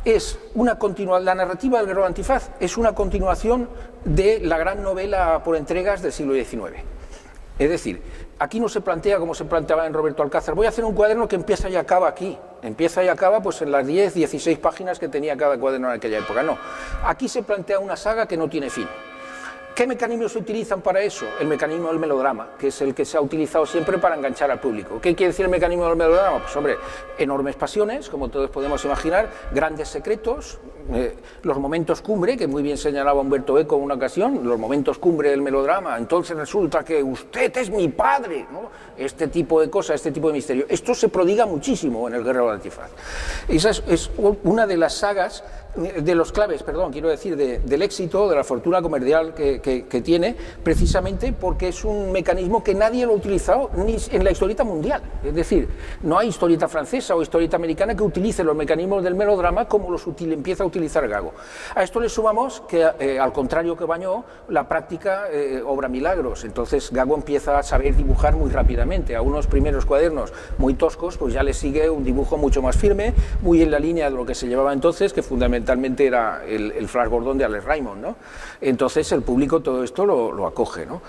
es una continua, la narrativa del Guerrero Antifaz es una continuación de la gran novela por entregas del siglo diecinueve. Es decir, aquí no se plantea como se planteaba en Roberto Alcázar, voy a hacer un cuaderno que empieza y acaba aquí, empieza y acaba pues en las diez, dieciséis páginas que tenía cada cuaderno en aquella época. No, aquí se plantea una saga que no tiene fin. ¿Qué mecanismos se utilizan para eso? El mecanismo del melodrama, que es el que se ha utilizado siempre para enganchar al público. ¿Qué quiere decir el mecanismo del melodrama? Pues hombre, enormes pasiones, como todos podemos imaginar, grandes secretos, eh, los momentos cumbre, que muy bien señalaba Humberto Eco en una ocasión, los momentos cumbre del melodrama, entonces resulta que usted es mi padre, ¿no? Este tipo de cosas, este tipo de misterio. Esto se prodiga muchísimo en el Guerrero del Antifaz. Esa es, es una de las sagas, de los claves, perdón, quiero decir, de, del éxito, de la fortuna comercial que, que, que tiene, precisamente porque es un mecanismo que nadie lo ha utilizado ni en la historieta mundial. Es decir, no hay historieta francesa o historieta americana que utilice los mecanismos del melodrama como los util, empieza a utilizar Gago. A esto le sumamos que, eh, al contrario que Bañó, la práctica eh, obra milagros. Entonces Gago empieza a saber dibujar muy rápidamente. A unos primeros cuadernos muy toscos, pues ya le sigue un dibujo mucho más firme, muy en la línea de lo que se llevaba entonces, que fundamentalmente Fundamentalmente era el, el Flash Gordon de Alex Raymond, ¿no? Entonces el público todo esto lo, lo acoge, ¿no?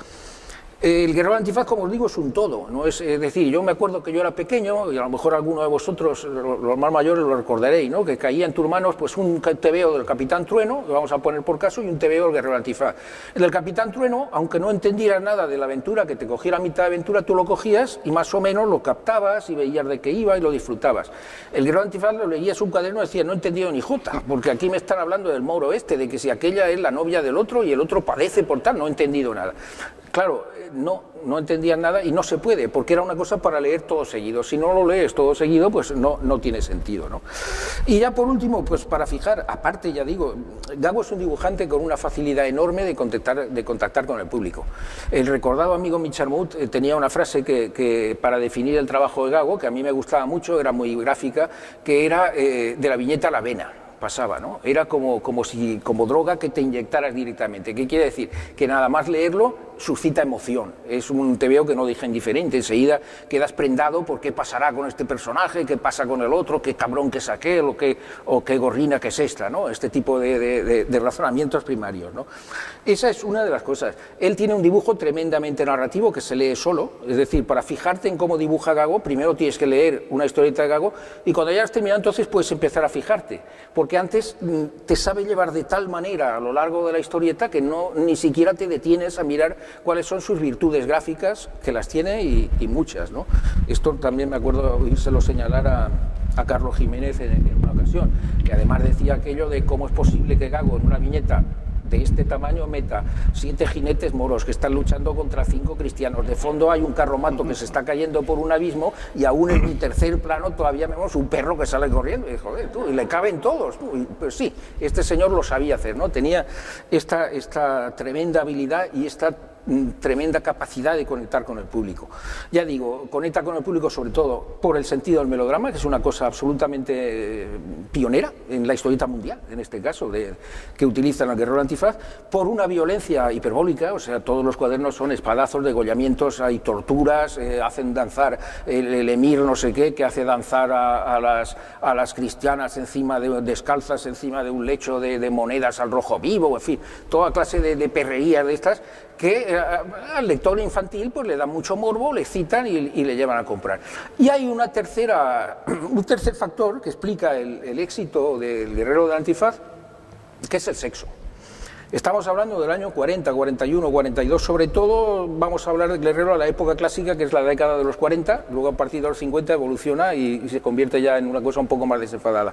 El Guerrero Antifaz, como os digo, es un todo, ¿no? Es, es decir, yo me acuerdo que yo era pequeño, y a lo mejor alguno de vosotros, los más mayores, lo recordaréis, ¿no? Que caía en tus manos pues, un tebeo del Capitán Trueno, lo vamos a poner por caso, y un tebeo del Guerrero Antifaz. El del Capitán Trueno, aunque no entendieras nada de la aventura, que te cogiera a mitad de aventura, tú lo cogías y más o menos lo captabas y veías de qué iba y lo disfrutabas. El Guerrero Antifaz lo leías un cuaderno y decía, no he entendido ni jota, porque aquí me están hablando del Moro este, de que si aquella es la novia del otro y el otro padece por tal, no he entendido nada. Claro, no, no entendían nada y no se puede, porque era una cosa para leer todo seguido. Si no lo lees todo seguido, pues no, no tiene sentido, ¿no? Y ya por último, pues para fijar, aparte ya digo, Gago es un dibujante con una facilidad enorme de contactar, de contactar con el público. El recordado amigo Micharmut eh, tenía una frase que, que para definir el trabajo de Gago, que a mí me gustaba mucho, era muy gráfica, que era eh, de la viñeta a la vena. Pasaba, ¿no? Era como, como, si, como droga que te inyectaras directamente. ¿Qué quiere decir? Que nada más leerlo suscita emoción. Es un tebeo que no deja indiferente. Enseguida quedas prendado por qué pasará con este personaje, qué pasa con el otro, qué cabrón que es aquel, o qué, o qué gorrina que es esta, ¿no? Este tipo de, de, de, de razonamientos primarios, ¿no? Esa es una de las cosas. Él tiene un dibujo tremendamente narrativo que se lee solo. Es decir, para fijarte en cómo dibuja Gago, primero tienes que leer una historieta de Gago y cuando ya has terminado, entonces puedes empezar a fijarte. Porque antes te sabe llevar de tal manera a lo largo de la historieta que no ni siquiera te detienes a mirar cuáles son sus virtudes gráficas, que las tiene y, y muchas, ¿no? Esto también me acuerdo oírselo señalar a, a Carlos Jiménez en, en una ocasión, que además decía aquello de cómo es posible que Gago en una viñeta de este tamaño meta siete jinetes moros que están luchando contra cinco cristianos. De fondo hay un carromato que se está cayendo por un abismo y aún en mi tercer plano todavía vemos un perro que sale corriendo. Y, joder, tú, y le caben todos. Tú. Y, pues sí, este señor lo sabía hacer, ¿no? Tenía esta, esta tremenda habilidad y esta tremenda capacidad de conectar con el público. Ya digo, conecta con el público sobre todo por el sentido del melodrama, que es una cosa absolutamente pionera en la historieta mundial, en este caso, de, que utilizan al Guerrero Antifaz, por una violencia hiperbólica, o sea, todos los cuadernos son espadazos, degollamientos, hay torturas, eh, hacen danzar el, el emir no sé qué, que hace danzar a, a, las, a las cristianas encima de, descalzas encima de un lecho de, de monedas al rojo vivo, en fin, toda clase de, de perrerías de estas, que eh, al lector infantil pues le dan mucho morbo, le citan y, y le llevan a comprar. Y hay una tercera, un tercer factor que explica el, el éxito del Guerrero del Antifaz, que es el sexo. Estamos hablando del año cuarenta, cuarenta y uno, cuarenta y dos, sobre todo vamos a hablar del Guerrero a la época clásica, que es la década de los cuarenta, luego a partir de los cincuenta evoluciona y, y se convierte ya en una cosa un poco más desenfadada.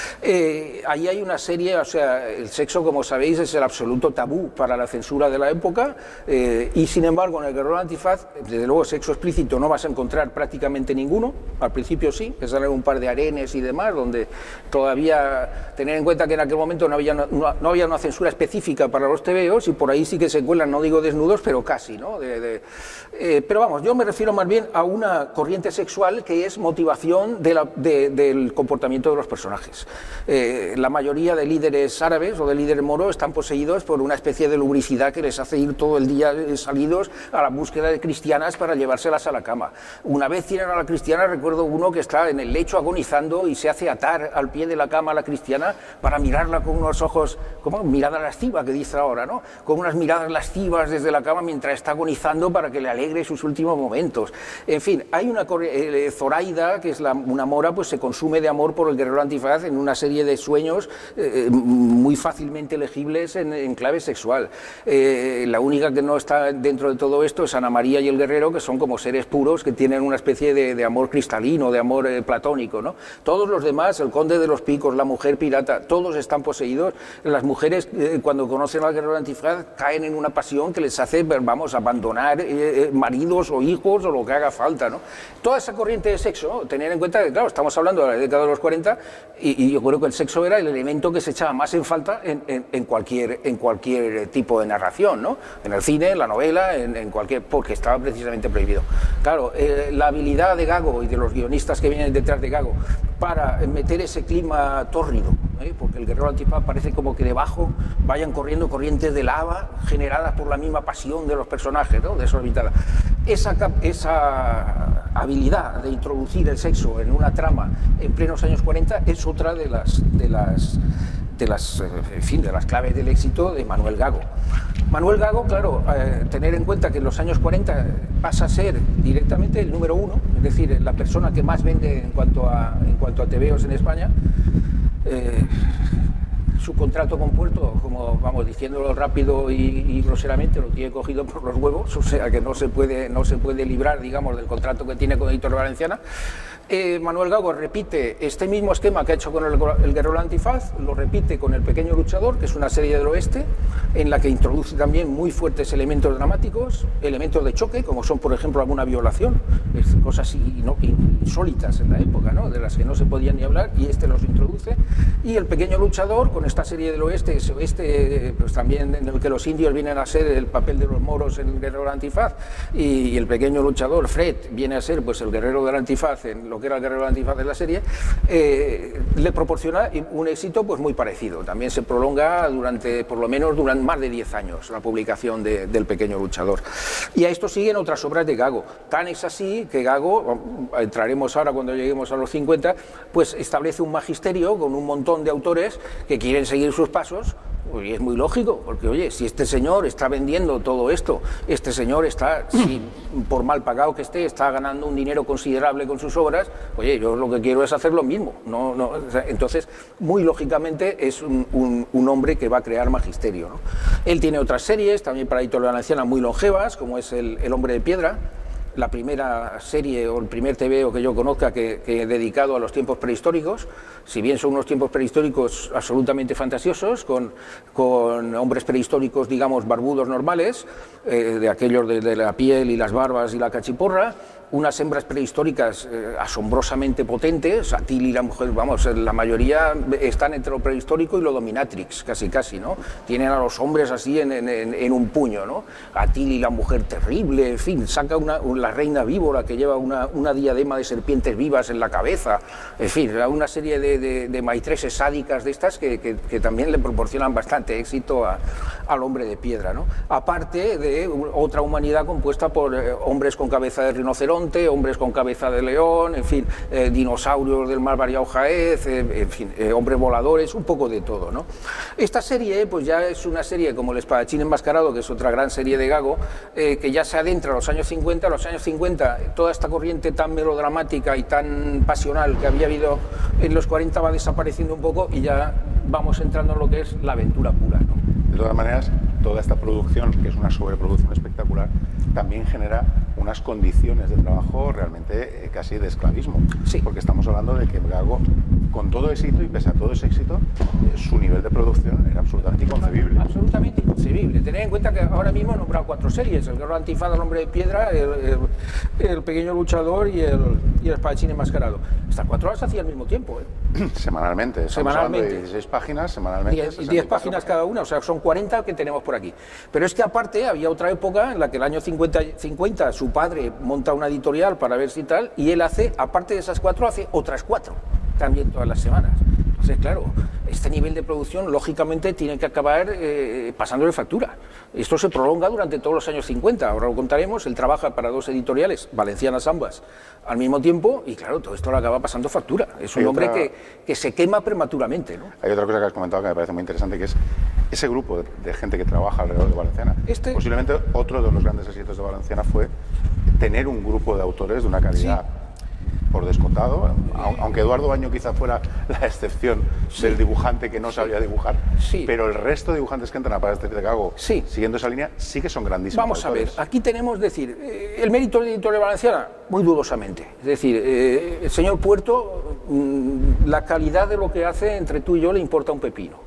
Eh, ahí hay una serie, o sea, el sexo, como sabéis, es el absoluto tabú para la censura de la época, eh, y sin embargo en el Guerrero Antifaz, desde luego sexo explícito no vas a encontrar prácticamente ninguno, al principio sí, que salen un par de arenes y demás, donde todavía, tener en cuenta que en aquel momento no había, no, no había una censura específica cinta para los tebeos y por ahí sí que se cuelan, no digo desnudos, pero casi, ¿no? De, de, eh, pero vamos, yo me refiero más bien a una corriente sexual que es motivación de la, de, del comportamiento de los personajes. Eh, la mayoría de líderes árabes o de líderes moros están poseídos por una especie de lubricidad que les hace ir todo el día salidos a la búsqueda de cristianas para llevárselas a la cama. Una vez tienen a la cristiana, recuerdo uno que está en el lecho agonizando y se hace atar al pie de la cama a la cristiana para mirarla con unos ojos, como mirada lasciva que dice ahora, ¿no? Con unas miradas lascivas desde la cama mientras está agonizando para que le alegre sus últimos momentos. En fin, hay una eh, Zoraida, que es la, una mora, pues se consume de amor por el guerrero antifaz en una serie de sueños eh, muy fácilmente legibles en, en clave sexual. Eh, la única que no está dentro de todo esto es Ana María y el guerrero, que son como seres puros que tienen una especie de, de amor cristalino, de amor eh, platónico, ¿no? Todos los demás, el conde de los picos, la mujer pirata, todos están poseídos. Las mujeres eh, cuando conocen al guerrero antifaz caen en una pasión que les hace, vamos, abandonar eh, eh, maridos o hijos o lo que haga falta, ¿no? Toda esa corriente de sexo, tener en cuenta que, claro, estamos hablando de la década de los cuarenta y, y yo creo que el sexo era el elemento que se echaba más en falta en, en, en, cualquier, en cualquier tipo de narración, ¿no? En el cine, en la novela, en, en cualquier, porque estaba precisamente prohibido. Claro, eh, la habilidad de Gago y de los guionistas que vienen detrás de Gago para meter ese clima tórrido, ¿eh? Porque el guerrero antifaz parece como que debajo vayan corriendo corrientes de lava generadas por la misma pasión de los personajes, ¿no? Desorbitada. Esa, esa habilidad de introducir el sexo en una trama en plenos años cuarenta es otra de las, de las, de las, en fin, de las claves del éxito de Manuel Gago. Manuel Gago, claro, eh, tener en cuenta que en los años cuarenta pasa a ser directamente el número uno, es decir, la persona que más vende en cuanto a, en cuanto a tebeos en España. Eh, su contrato con Puerto, como vamos diciéndolo rápido y, y groseramente, lo tiene cogido por los huevos, o sea que no se puede, no se puede librar, digamos, del contrato que tiene con Editorial Valenciana. Eh, Manuel Gago repite este mismo esquema que ha hecho con el, el guerrero antifaz, lo repite con El pequeño luchador, que es una serie del oeste, en la que introduce también muy fuertes elementos dramáticos, elementos de choque, como son, por ejemplo, alguna violación, cosas no, insólitas en la época, ¿no? De las que no se podían ni hablar, y este los introduce. Y El pequeño luchador, con esta serie del oeste, ese oeste, pues también en el que los indios vienen a ser el papel de los moros en el guerrero antifaz, y, y el pequeño luchador, Fred, viene a ser pues el guerrero del antifaz en lo que era el guerrero antifaz de la serie, eh, le proporciona un éxito pues muy parecido. También se prolonga durante, por lo menos durante más de diez años, la publicación de, del pequeño luchador. Y a esto siguen otras obras de Gago. Tan es así que Gago, entraremos ahora cuando lleguemos a los cincuenta, pues establece un magisterio con un montón de autores que quieren seguir sus pasos. Y es muy lógico, porque oye, si este señor está vendiendo todo esto, este señor está, si por mal pagado que esté, está ganando un dinero considerable con sus obras, oye, yo lo que quiero es hacer lo mismo. No, no, o sea, entonces, muy lógicamente es un, un, un hombre que va a crear magisterio, ¿no? Él tiene otras series, también para Editorial Valenciana, muy longevas, como es El, el hombre de piedra, la primera serie o el primer tebeo que yo conozca que, que he dedicado a los tiempos prehistóricos, si bien son unos tiempos prehistóricos absolutamente fantasiosos, con, con hombres prehistóricos, digamos, barbudos normales, eh, de aquellos de, de la piel y las barbas y la cachiporra, unas hembras prehistóricas eh, asombrosamente potentes. Atil y la mujer, vamos, la mayoría están entre lo prehistórico y lo dominatrix, casi casi, ¿no? Tienen a los hombres así en, en, en un puño, ¿no? Atil y la mujer terrible, en fin, saca una, la reina víbora que lleva una, una diadema de serpientes vivas en la cabeza, en fin, una serie de, de, de maitreses sádicas de estas que, que, que también le proporcionan bastante éxito a, al hombre de piedra, ¿no? Aparte de otra humanidad compuesta por eh, hombres con cabeza de rinoceronte, hombres con cabeza de león, en fin, eh, dinosaurios del mar variado jaez, eh, en fin, eh, hombres voladores, un poco de todo, ¿no? Esta serie, pues ya es una serie como El espadachín enmascarado, que es otra gran serie de Gago, eh, que ya se adentra a los años cincuenta. A los años cincuenta, toda esta corriente tan melodramática y tan pasional que había habido en los cuarenta va desapareciendo un poco y ya vamos entrando en lo que es la aventura pura, ¿no? De todas maneras, toda esta producción, que es una sobreproducción espectacular, también genera unas condiciones de trabajo realmente eh, casi de esclavismo. Sí. Porque estamos hablando de que Gago con todo éxito y pese a todo ese éxito, eh, su nivel de producción era absolutamente inconcebible. Absolutamente inconcebible. Tened en cuenta que ahora mismo he nombrado cuatro series: el Guerrero Antifaz, el Hombre de Piedra, el, el, el Pequeño Luchador y el, y el Espadachín Enmascarado. Estas cuatro las hacía al mismo tiempo, ¿eh? Semanalmente. Semanalmente. De dieciséis páginas, semanalmente. diez páginas cada una, o sea, son cuarenta que tenemos por aquí. Pero es que aparte había otra época en la que el año cincuenta, cincuenta su padre monta una editorial para ver si tal, y él hace, aparte de esas cuatro, hace otras cuatro, también todas las semanas. Entonces, claro, este nivel de producción, lógicamente, tiene que acabar eh, pasándole factura. Esto se prolonga durante todos los años cincuenta, ahora lo contaremos. Él trabaja para dos editoriales, valencianas ambas, al mismo tiempo, y claro, todo esto le acaba pasando factura. Es un Hay hombre otra... que, que se quema prematuramente, ¿no? Hay otra cosa que has comentado que me parece muy interesante, que es ese grupo de, de gente que trabaja alrededor de Valenciana. Este... Posiblemente otro de los grandes éxitos de Valenciana fue tener un grupo de autores de una calidad... Sí. Por descontado, aunque Eduardo Baño quizá fuera la excepción sí. del dibujante que no sabía dibujar, sí. pero el resto de dibujantes que entran a Para de Gago, sí. siguiendo esa línea, sí que son grandísimos. Vamos autores. a ver, aquí tenemos, decir, eh, el mérito de la Editorial Valenciana, muy dudosamente. Es decir, eh, el señor Puerto, mmm, la calidad de lo que hace entre tú y yo le importa un pepino.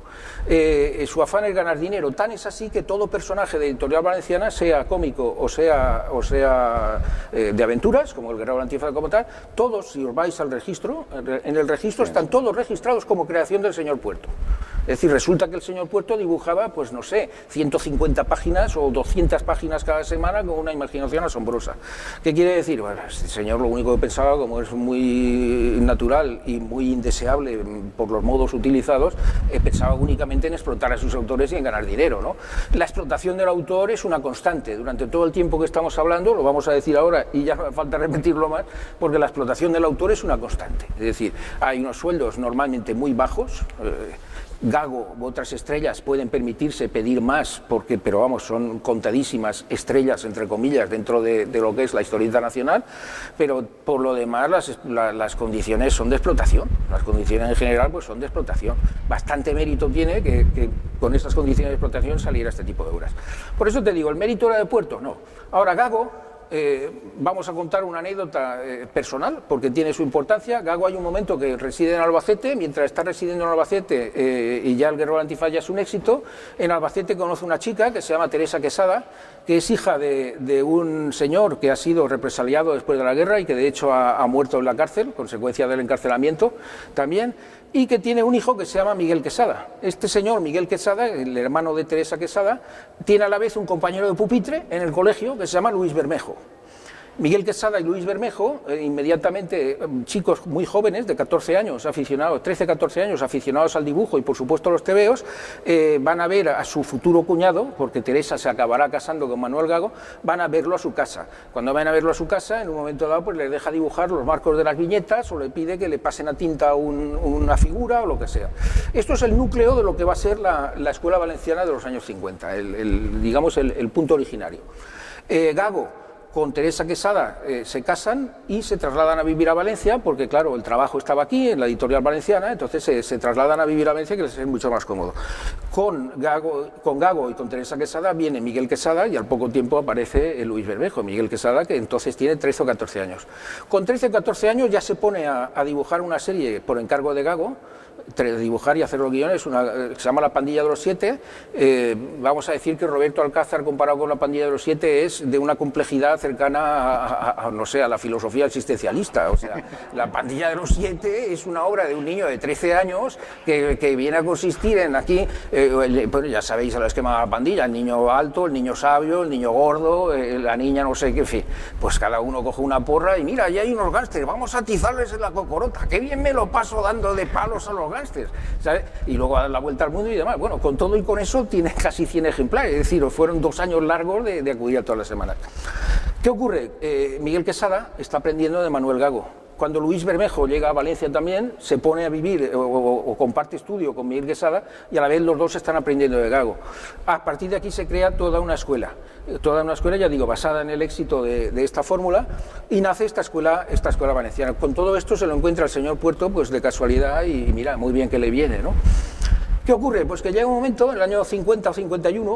Eh, su afán es ganar dinero, tan es así que todo personaje de Editorial Valenciana, sea cómico o sea, o sea eh, de aventuras, como el Guerrero Antifaz como tal, todos, si os vais al registro, en el registro sí. están todos registrados como creación del señor Puerto. Es decir, resulta que el señor Puerto dibujaba, pues no sé, ciento cincuenta páginas o doscientas páginas cada semana con una imaginación asombrosa. ¿Qué quiere decir? Bueno, este señor lo único que pensaba, como es muy natural y muy indeseable por los modos utilizados, eh, pensaba únicamente en explotar a sus autores y en ganar dinero, ¿no? La explotación del autor es una constante. Durante todo el tiempo que estamos hablando, lo vamos a decir ahora y ya me falta repetirlo más, porque la explotación del autor es una constante. Es decir, hay unos sueldos normalmente muy bajos. Eh, Gago u otras estrellas pueden permitirse pedir más, porque, pero vamos, son contadísimas estrellas, entre comillas, dentro de, de lo que es la historieta nacional, pero por lo demás las, la, las condiciones son de explotación, las condiciones en general pues son de explotación. Bastante mérito tiene que, que con estas condiciones de explotación saliera este tipo de obras. Por eso te digo, ¿el mérito era de Puerto? No. Ahora, Gago... Eh, vamos a contar una anécdota eh, personal, porque tiene su importancia. Gago hay un momento que reside en Albacete, mientras está residiendo en Albacete eh, y ya el Guerrero Antifaz ya es un éxito, en Albacete conoce una chica que se llama Teresa Quesada, que es hija de, de un señor que ha sido represaliado después de la guerra y que de hecho ha, ha muerto en la cárcel, consecuencia del encarcelamiento también, y que tiene un hijo que se llama Miguel Quesada. Este señor, Miguel Quesada, el hermano de Teresa Quesada, tiene a la vez un compañero de pupitre en el colegio que se llama Luis Bermejo. Miguel Quesada y Luis Bermejo, eh, inmediatamente, eh, chicos muy jóvenes, de catorce años, aficionados, trece, catorce años, aficionados al dibujo y por supuesto a los tebeos, eh, van a ver a su futuro cuñado, porque Teresa se acabará casando con Manuel Gago, van a verlo a su casa. Cuando van a verlo a su casa, en un momento dado, pues les deja dibujar los marcos de las viñetas o le pide que le pasen a tinta un, una figura o lo que sea. Esto es el núcleo de lo que va a ser la, la Escuela Valenciana de los años cincuenta, el, el, digamos el, el punto originario. Eh, Gago con Teresa Quesada eh, se casan y se trasladan a vivir a Valencia, porque claro, el trabajo estaba aquí, en la Editorial Valenciana, entonces eh, se trasladan a vivir a Valencia, que les es mucho más cómodo. Con Gago, con Gago y con Teresa Quesada viene Miguel Quesada y al poco tiempo aparece Luis Bermejo, Miguel Quesada, que entonces tiene trece o catorce años. Con trece o catorce años ya se pone a, a dibujar una serie por encargo de Gago, dibujar y hacer los guiones, una, eh, se llama La Pandilla de los Siete. Eh, vamos a decir que Roberto Alcázar, comparado con La Pandilla de los Siete, es de una complejidad cercana a, a, a, no sé, a la filosofía existencialista. O sea, La Pandilla de los Siete es una obra de un niño de trece años que, que viene a consistir en aquí, eh, el, bueno, ya sabéis el esquema de la pandilla, el niño alto, el niño sabio, el niño gordo, eh, la niña no sé qué, en fin, pues cada uno coge una porra y mira, allí hay unos gángsters, vamos a atizarles en la cocorota, qué bien me lo paso dando de palos a los gángsters, ¿sabes? Y luego a dar la vuelta al mundo y demás. Bueno, con todo y con eso tiene casi cien ejemplares, es decir, fueron dos años largos de, de acudir a todas las semanas. ¿Qué ocurre? Eh, Miguel Quesada está aprendiendo de Manuel Gago. Cuando Luis Bermejo llega a Valencia también, se pone a vivir o, o, o comparte estudio con Miguel Quesada y a la vez los dos están aprendiendo de Gago. A partir de aquí se crea toda una escuela, toda una escuela, ya digo, basada en el éxito de, de esta fórmula, y nace esta escuela, esta escuela valenciana. Con todo esto se lo encuentra el señor Puerto pues de casualidad y, y mira, muy bien que le viene, ¿no? ¿Qué ocurre? Pues que llega un momento, en el año cincuenta o cincuenta y uno,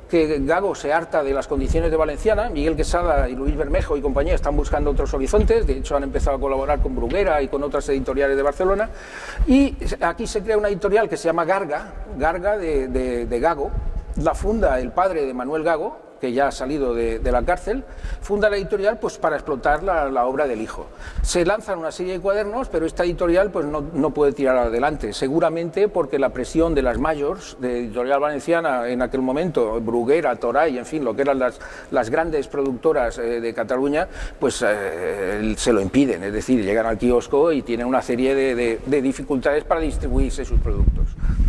que Gago se harta de las condiciones de Valenciana. Miguel Quesada y Luis Bermejo y compañía están buscando otros horizontes, de hecho han empezado a colaborar con Bruguera y con otras editoriales de Barcelona, y aquí se crea una editorial que se llama Garga, Garga de, de, de Gago. La funda el padre de Manuel Gago, que ya ha salido de, de la cárcel, funda la editorial pues para explotar la, la obra del hijo. Se lanzan una serie de cuadernos, pero esta editorial pues no, no puede tirar adelante, seguramente porque la presión de las mayors de Editorial Valenciana en aquel momento, Bruguera, Toray, en fin, lo que eran las, las grandes productoras eh, de Cataluña, pues eh, se lo impiden, es decir, llegan al kiosco y tienen una serie de, de, de dificultades para distribuirse sus productos.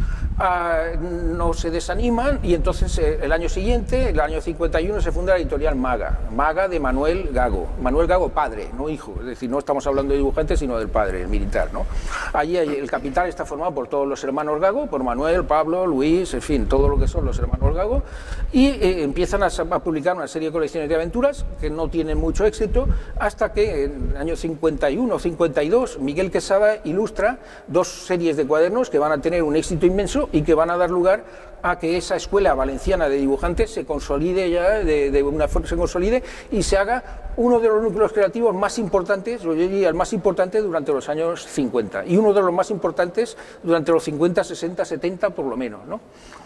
Uh, no se desaniman y entonces eh, el año siguiente, el año cincuenta y uno, se funda la editorial Maga, Maga de Manuel Gago, Manuel Gago padre, no hijo, es decir, no estamos hablando de dibujante sino del padre, el militar, ¿no? Allí el capital está formado por todos los hermanos Gago, por Manuel, Pablo, Luis, en fin, todo lo que son los hermanos Gago, y eh, empiezan a, a publicar una serie de colecciones de aventuras que no tienen mucho éxito, hasta que en el año cincuenta y uno, cincuenta y dos, Miguel Quesada ilustra dos series de cuadernos que van a tener un éxito inmenso y que van a dar lugar a que esa escuela valenciana de dibujantes se consolide ya, de, de una forma se consolide y se haga uno de los núcleos creativos más importantes, yo diría el más importante durante los años cincuenta y uno de los más importantes durante los cincuenta, sesenta, setenta por lo menos, ¿no?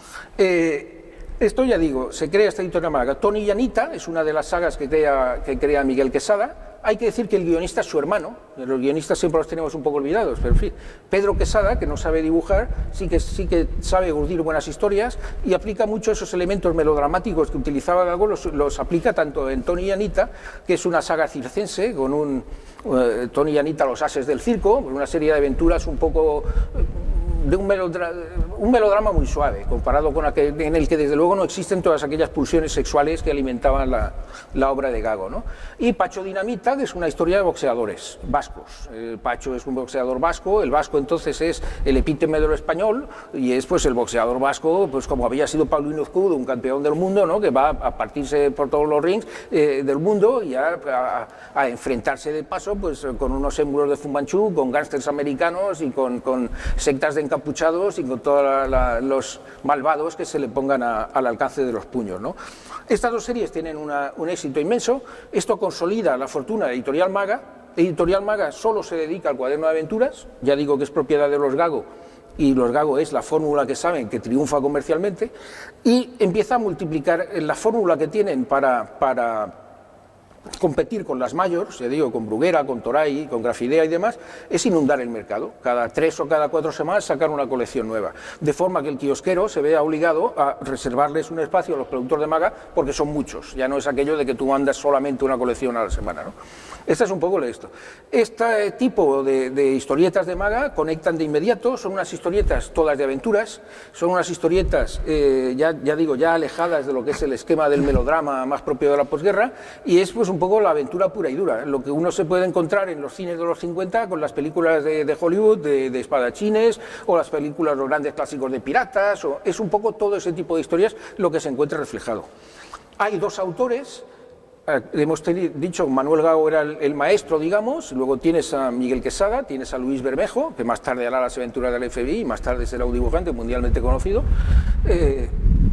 Eh, esto ya digo, se crea esta editorial Málaga. Tony y Anita es una de las sagas que crea, que crea Miguel Quesada. Hay que decir que el guionista es su hermano, los guionistas siempre los tenemos un poco olvidados, pero en fin, Pedro Quesada, que no sabe dibujar, sí que, sí que sabe urdir buenas historias y aplica mucho esos elementos melodramáticos que utilizaba Gago, los, los aplica tanto en Tony y Anita, que es una saga circense, con un uh, Tony y Anita, los ases del circo, una serie de aventuras un poco... Uh, de un melodrama, un melodrama muy suave, comparado con aquel en el que desde luego no existen todas aquellas pulsiones sexuales que alimentaban la, la obra de Gago, ¿no? Y Pacho Dinamita, que es una historia de boxeadores vascos. El Pacho es un boxeador vasco, el vasco entonces es el epítome de lo español, y es pues el boxeador vasco, pues como había sido Paulino Escudo, un campeón del mundo, ¿no? Que va a partirse por todos los rings eh, del mundo y a, a, a enfrentarse de paso pues con unos émulos de Fu Manchu, con gángsters americanos y con, con sectas de encapuchados y con todos los malvados que se le pongan a, al alcance de los puños, ¿no? Estas dos series tienen una, un éxito inmenso. Esto consolida la fortuna de Editorial Maga. Editorial Maga solo se dedica al cuaderno de aventuras, ya digo que es propiedad de los Gago, y los Gago es la fórmula que saben que triunfa comercialmente, y empieza a multiplicar la fórmula que tienen para... para competir con las mayors, ya digo, con Bruguera, con Toray, con Grafidea y demás, es inundar el mercado. Cada tres o cada cuatro semanas sacar una colección nueva. De forma que el kiosquero se vea obligado a reservarles un espacio a los productores de Maga, porque son muchos. Ya no es aquello de que tú mandas solamente una colección a la semana, ¿no? Esta es un poco esto. Este tipo de, de historietas de Maga conectan de inmediato, son unas historietas todas de aventuras, son unas historietas, eh, ya, ya digo, ya alejadas de lo que es el esquema del melodrama más propio de la posguerra, y es pues un poco la aventura pura y dura, lo que uno se puede encontrar en los cines de los cincuenta con las películas de, de Hollywood, de, de espadachines, o las películas, los grandes clásicos de piratas, o, es un poco todo ese tipo de historias lo que se encuentra reflejado. Hay dos autores. Hemos dicho, Manuel Gago era el, el maestro, digamos, luego tienes a Miguel Quesada, tienes a Luis Bermejo, que más tarde hará las aventuras del F B I, más tarde será un dibujante mundialmente conocido, eh,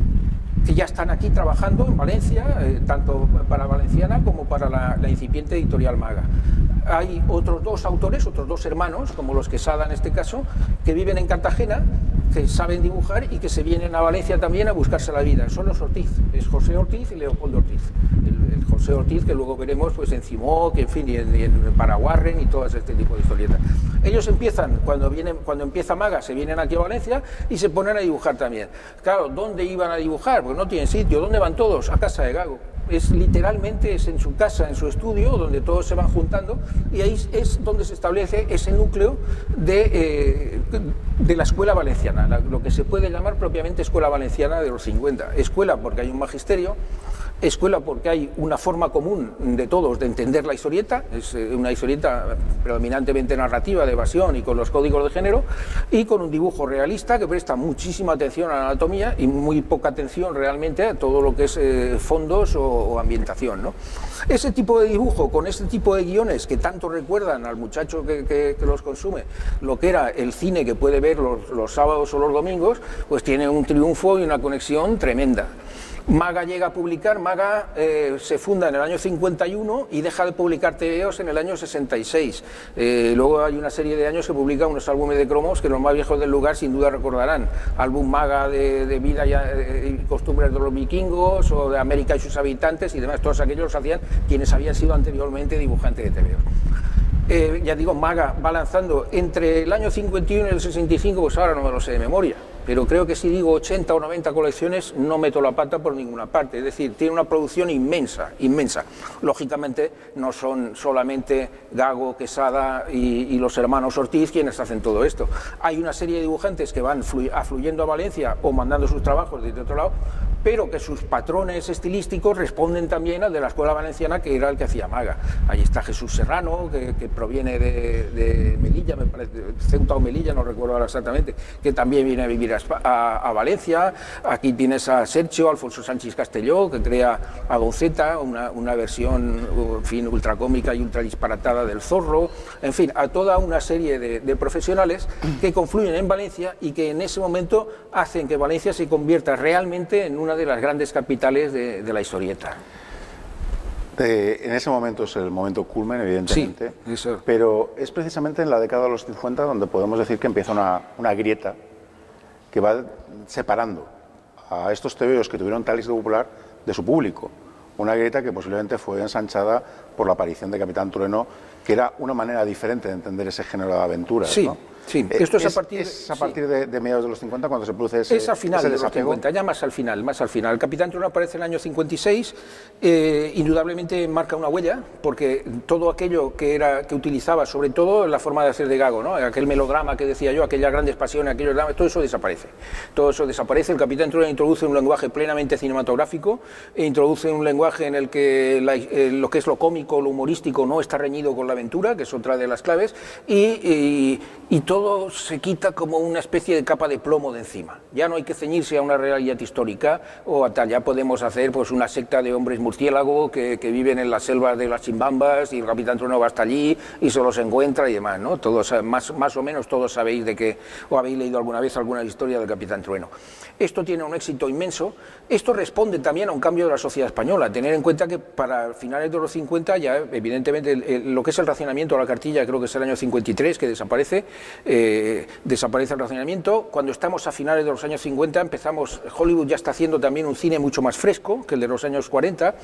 que ya están aquí trabajando en Valencia, eh, tanto para Valenciana como para la, la incipiente Editorial Maga. Hay otros dos autores, otros dos hermanos, como los Quesada en este caso, que viven en Cartagena, que saben dibujar y que se vienen a Valencia también a buscarse la vida. Son los Ortiz, es José Ortiz y Leopoldo Ortiz. El, el José Ortiz que luego veremos pues en Cimoc, en fin, y en, y en Paraguarren y todo este tipo de historietas. Ellos empiezan, cuando, vienen, cuando empieza Maga, se vienen aquí a Valencia y se ponen a dibujar también. Claro, ¿dónde iban a dibujar? Porque no tienen sitio. ¿Dónde van todos? A casa de Gago. Es literalmente es en su casa, en su estudio, donde todos se van juntando, y ahí es donde se establece ese núcleo de, eh, de la escuela valenciana, la, lo que se puede llamar propiamente escuela valenciana de los cincuenta. Escuela porque hay un magisterio, escuela porque hay una forma común de todos de entender la historieta, es una historieta predominantemente narrativa, de evasión y con los códigos de género, y con un dibujo realista que presta muchísima atención a la anatomía y muy poca atención realmente a todo lo que es eh, fondos o, o ambientación, ¿no? Ese tipo de dibujo, con ese tipo de guiones que tanto recuerdan al muchacho que, que, que los consume, lo que era el cine que puede ver los, los sábados o los domingos, pues tiene un triunfo y una conexión tremenda. Maga llega a publicar, Maga eh, se funda en el año cincuenta y uno y deja de publicar tebeos en el año sesenta y seis. Eh, luego hay una serie de años que publica unos álbumes de cromos que los más viejos del lugar sin duda recordarán. Álbum Maga de, de vida y, eh, y costumbres de los vikingos, o de América y sus habitantes y demás. Todos aquellos los hacían quienes habían sido anteriormente dibujantes de tebeos. Eh, ya digo, Maga va lanzando entre el año cincuenta y uno y el sesenta y cinco, pues ahora no me lo sé de memoria, pero creo que si digo ochenta o noventa colecciones no meto la pata por ninguna parte. Es decir, tiene una producción inmensa, inmensa. Lógicamente no son solamente Gago, Quesada y, y los hermanos Ortiz quienes hacen todo esto. Hay una serie de dibujantes que van afluyendo a Valencia o mandando sus trabajos desde otro lado, pero que sus patrones estilísticos responden también al de la escuela valenciana, que era el que hacía Maga. Ahí está Jesús Serrano, que, que proviene de, de Melilla, me parece, Ceuta o Melilla, no recuerdo ahora exactamente, que también viene a vivir a, a, a Valencia. Aquí tienes a Sergio, Alfonso Sánchez Castelló, que crea a Goceta, una, una versión, en fin, ultracómica y ultra disparatada del Zorro. En fin, a toda una serie de, de profesionales que confluyen en Valencia y que en ese momento hacen que Valencia se convierta realmente en una de las grandes capitales de, de la historieta. Eh, en ese momento es el momento culmen, evidentemente, sí, eso. Pero es precisamente en la década de los cincuenta donde podemos decir que empieza una, una grieta que va separando a estos tebeos que tuvieron tal éxito popular de su público. Una grieta que posiblemente fue ensanchada por la aparición de Capitán Trueno, que era una manera diferente de entender ese género de aventuras, sí. ¿no? Sí, esto es, es a partir, de, es a partir sí. de, de mediados de los cincuenta cuando se produce ese, es al final ese de los cincuenta, ya más al final, más al final. El Capitán Trueno aparece en el año cincuenta y seis, eh, indudablemente marca una huella, porque todo aquello que era que utilizaba, sobre todo la forma de hacer de Gago, ¿no? Aquel melodrama que decía yo, aquellas grandes pasiones, aquellos dramas, todo eso desaparece. Todo eso desaparece. El Capitán Trueno introduce un lenguaje plenamente cinematográfico, e introduce un lenguaje en el que la, eh, lo que es lo cómico, lo humorístico, no está reñido con la aventura, que es otra de las claves, y, y, y todo se quita como una especie de capa de plomo de encima. Ya no hay que ceñirse a una realidad histórica o a tal, ya podemos hacer pues una secta de hombres murciélago que, que viven en las selvas de las Chimbambas y el Capitán Trueno va hasta allí y se los encuentra y demás, ¿no? Todos, más, más o menos todos sabéis de que, o habéis leído alguna vez alguna historia del Capitán Trueno. Esto tiene un éxito inmenso. Esto responde también a un cambio de la sociedad española. Tener en cuenta que para finales de los cincuenta ya evidentemente el, el, lo que es el racionamiento de la cartilla, creo que es el año cincuenta y tres que desaparece, eh, desaparece el racionamiento. Cuando estamos a finales de los años cincuenta empezamos, Hollywood ya está haciendo también un cine mucho más fresco que el de los años cuarenta,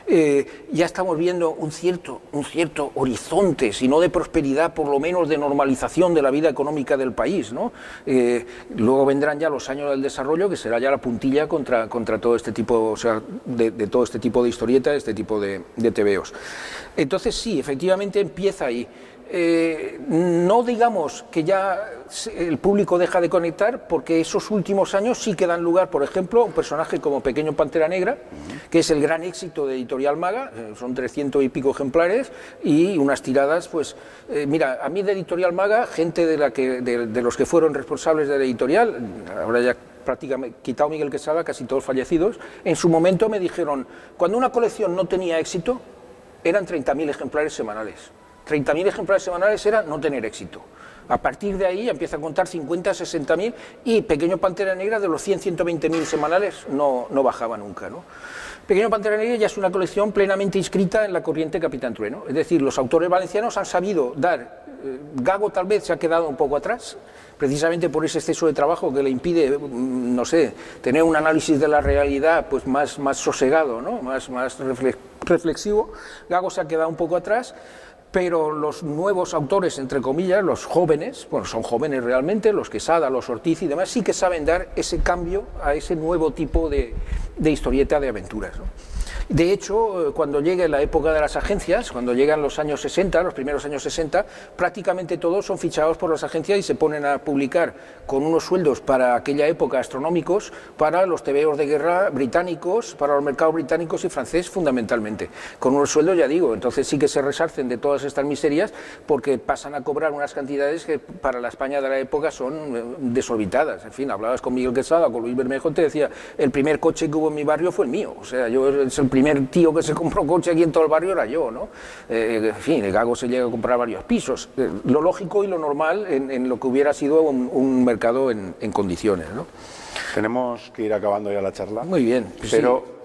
eh, ya estamos viendo un cierto, un cierto horizonte, si no de prosperidad, por lo menos de normalización de la vida económica del país, ¿no? Eh, luego vendrán ya los años del desarrollo, que será ya la puntilla contra, contra todo este tipo, o sea, de, de todo este tipo de historietas, este tipo de, de tebeos. Entonces sí, efectivamente empieza ahí. Eh, no digamos que ya el público deja de conectar, porque esos últimos años sí que dan lugar, por ejemplo, a un personaje como Pequeño Pantera Negra, que es el gran éxito de Editorial Maga, eh, son trescientos y pico ejemplares y unas tiradas, pues, eh, mira, a mí de Editorial Maga, gente de, la que, de, de los que fueron responsables de la editorial, ahora ya prácticamente quitado Miguel Quesada, casi todos fallecidos, en su momento me dijeron, cuando una colección no tenía éxito, eran treinta mil ejemplares semanales. treinta mil ejemplares semanales era no tener éxito. A partir de ahí empieza a contar cincuenta, sesenta mil y Pequeño Pantera Negra de los cien, ciento veinte mil semanales no, no bajaba nunca, ¿no? Pequeño Pantera Negra ya es una colección plenamente inscrita en la corriente Capitán Trueno. Es decir, los autores valencianos han sabido dar, eh, Gago tal vez se ha quedado un poco atrás, precisamente por ese exceso de trabajo que le impide, no sé, tener un análisis de la realidad pues más, más sosegado, ¿no? Más, más reflexivo. Gago se ha quedado un poco atrás, pero los nuevos autores, entre comillas, los jóvenes, bueno, son jóvenes realmente, los Quesada, los Ortiz y demás, sí que saben dar ese cambio a ese nuevo tipo de, de historieta de aventuras, ¿no? De hecho, cuando llegue la época de las agencias, cuando llegan los años sesenta, los primeros años sesenta, prácticamente todos son fichados por las agencias y se ponen a publicar con unos sueldos para aquella época astronómicos para los tebeos de guerra británicos, para los mercados británicos y francés fundamentalmente, con unos sueldos, ya digo, entonces sí que se resarcen de todas estas miserias porque pasan a cobrar unas cantidades que para la España de la época son desorbitadas. En fin, hablabas con Miguel Quesada, con Luis Bermejo, te decía, el primer coche que hubo en mi barrio fue el mío, o sea, yo es el primer tío que se compró coche aquí en todo el barrio era yo, ¿no? Eh, en fin, el Gago se llega a comprar varios pisos. Eh, lo lógico y lo normal en, en lo que hubiera sido un, un mercado en, en condiciones, ¿no? Tenemos que ir acabando ya la charla. Muy bien. Pero sí.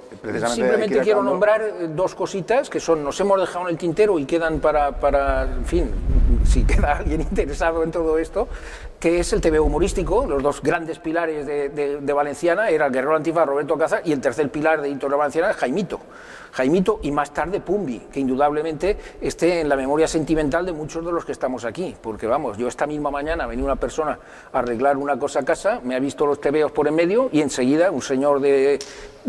precisamente simplemente quiero quiero nombrar dos cositas que son, nos hemos dejado en el tintero y quedan para, para, en fin, si queda alguien interesado en todo esto, que es el T V humorístico. Los dos grandes pilares de, de, de Valenciana era el Guerrero Antifaz, Roberto Alcázar, y el tercer pilar de Editorial Valenciana es Jaimito. Jaimito y más tarde Pumbi, que indudablemente esté en la memoria sentimental de muchos de los que estamos aquí, porque vamos, yo esta misma mañana venía una persona a arreglar una cosa a casa, me ha visto los tebeos por en medio y enseguida un señor de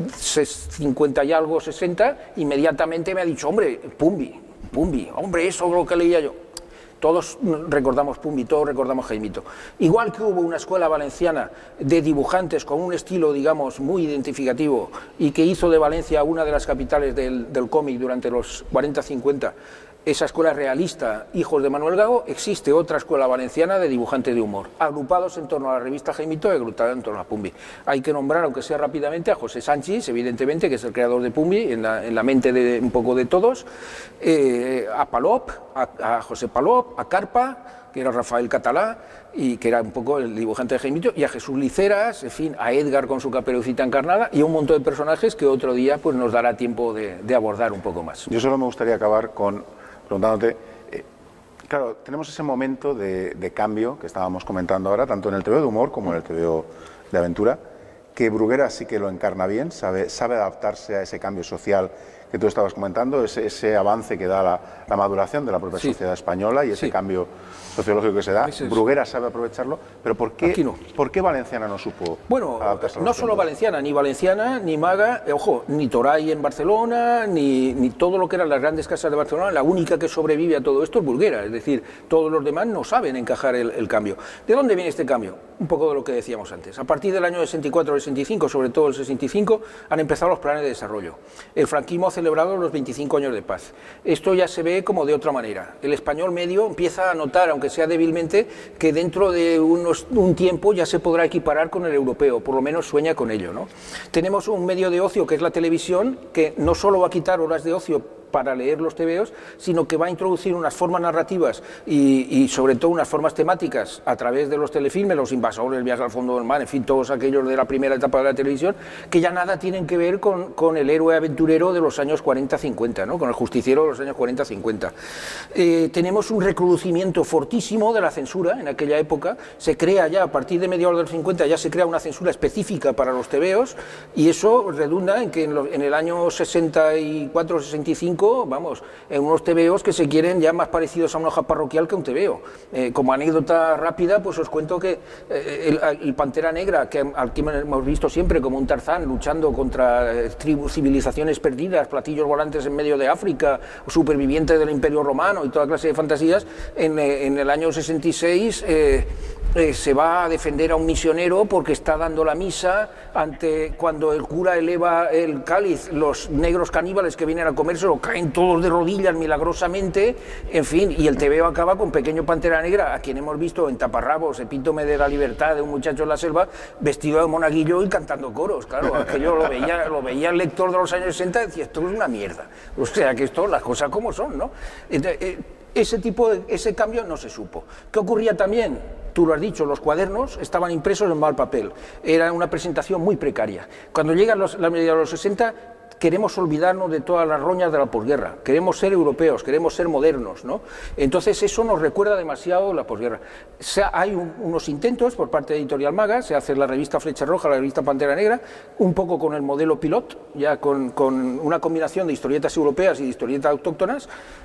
cincuenta y algo, sesenta, inmediatamente me ha dicho, hombre, Pumbi, Pumbi, hombre, eso es lo que leía yo. Todos recordamos Pumbi, todos recordamos Jaimito. Igual que hubo una escuela valenciana de dibujantes con un estilo, digamos, muy identificativo y que hizo de Valencia una de las capitales del, del cómic durante los cuarenta cincuenta, esa escuela realista, hijos de Manuel Gago, existe otra escuela valenciana de dibujantes de humor, agrupados en torno a la revista Jaimito y agrupados en torno a Pumbi. Hay que nombrar, aunque sea rápidamente, a José Sánchez, evidentemente, que es el creador de Pumbi, en la, en la mente de un poco de todos, eh, a Palop, a, a José Palop, a Carpa, que era Rafael Catalá, y que era un poco el dibujante de Jaimito, y a Jesús Liceras, en fin, a Edgar con su Caperucita Encarnada, y a un montón de personajes que otro día pues, nos dará tiempo de, de abordar un poco más. Yo solo me gustaría acabar con preguntándote, eh, claro, tenemos ese momento de, de cambio que estábamos comentando ahora, tanto en el tebeo de humor como en el tebeo de aventura, que Bruguera sí que lo encarna bien, sabe, sabe adaptarse a ese cambio social que tú estabas comentando, ese, ese avance que da la, la maduración de la propia sí. sociedad española y ese sí. cambio sociológico que se da. Es Bruguera sabe aprovecharlo, pero ¿por qué, no. ¿por qué Valenciana no supo bueno, adaptarse a no solo Valenciana, ni Valenciana, ni Maga, eh, ojo, ni Toray en Barcelona, ni, ni todo lo que eran las grandes casas de Barcelona, la única que sobrevive a todo esto es Bruguera, es decir, todos los demás no saben encajar el, el cambio. ¿De dónde viene este cambio? Un poco de lo que decíamos antes. A partir del año sesenta y cuatro sesenta y cinco, sobre todo el sesenta y cinco, han empezado los planes de desarrollo. El franquismo ha celebrado los veinticinco años de paz. Esto ya se ve como de otra manera. El español medio empieza a notar, aunque sea débilmente, que dentro de unos, un tiempo ya se podrá equiparar con el europeo, por lo menos sueña con ello, ¿no? Tenemos un medio de ocio que es la televisión, que no solo va a quitar horas de ocio para leer los tebeos, sino que va a introducir unas formas narrativas y, y sobre todo unas formas temáticas a través de los telefilmes, los invasores, el viaje al fondo del mar, en fin, todos aquellos de la primera etapa de la televisión, que ya nada tienen que ver con, con el héroe aventurero de los años cuarenta cincuenta, ¿no? Con el justiciero de los años cuarenta cincuenta. Eh, tenemos un recrudecimiento fortísimo de la censura en aquella época, se crea ya a partir de mediados de los cincuenta, ya se crea una censura específica para los tebeos y eso redunda en que en, lo, en el año sesenta y cuatro sesenta y cinco vamos, en unos tebeos que se quieren ya más parecidos a una hoja parroquial que a un tebeo. Eh, como anécdota rápida, pues os cuento que eh, el, el Pantera Negra, que al que hemos visto siempre como un Tarzán luchando contra eh, tribus, civilizaciones perdidas, platillos volantes en medio de África, superviviente del Imperio Romano y toda clase de fantasías, en, eh, en el año sesenta y seis... Eh, Eh, se va a defender a un misionero porque está dando la misa ante cuando el cura eleva el cáliz, los negros caníbales que vienen a comérselo caen todos de rodillas milagrosamente, en fin, y el tebeo acaba con Pequeño Pantera Negra, a quien hemos visto en Taparrabos, epítome de la libertad de un muchacho en la selva, vestido de monaguillo y cantando coros, claro, aquello lo veía, lo veía el lector de los años sesenta y decía, esto es una mierda, o sea, que esto, las cosas como son, ¿no? Entonces, eh, ese tipo de, ese cambio no se supo. ¿Qué ocurría también? Tú lo has dicho, los cuadernos estaban impresos en mal papel, era una presentación muy precaria. Cuando llegan los, la media de los sesenta, queremos olvidarnos de todas las roñas de la posguerra, queremos ser europeos, queremos ser modernos, ¿no? Entonces eso nos recuerda demasiado la posguerra. O sea, hay un, unos intentos por parte de Editorial Maga, se hace la revista Flecha Roja, la revista Pantera Negra, un poco con el modelo Pilot, ya con, con una combinación de historietas europeas y de historietas autóctonas,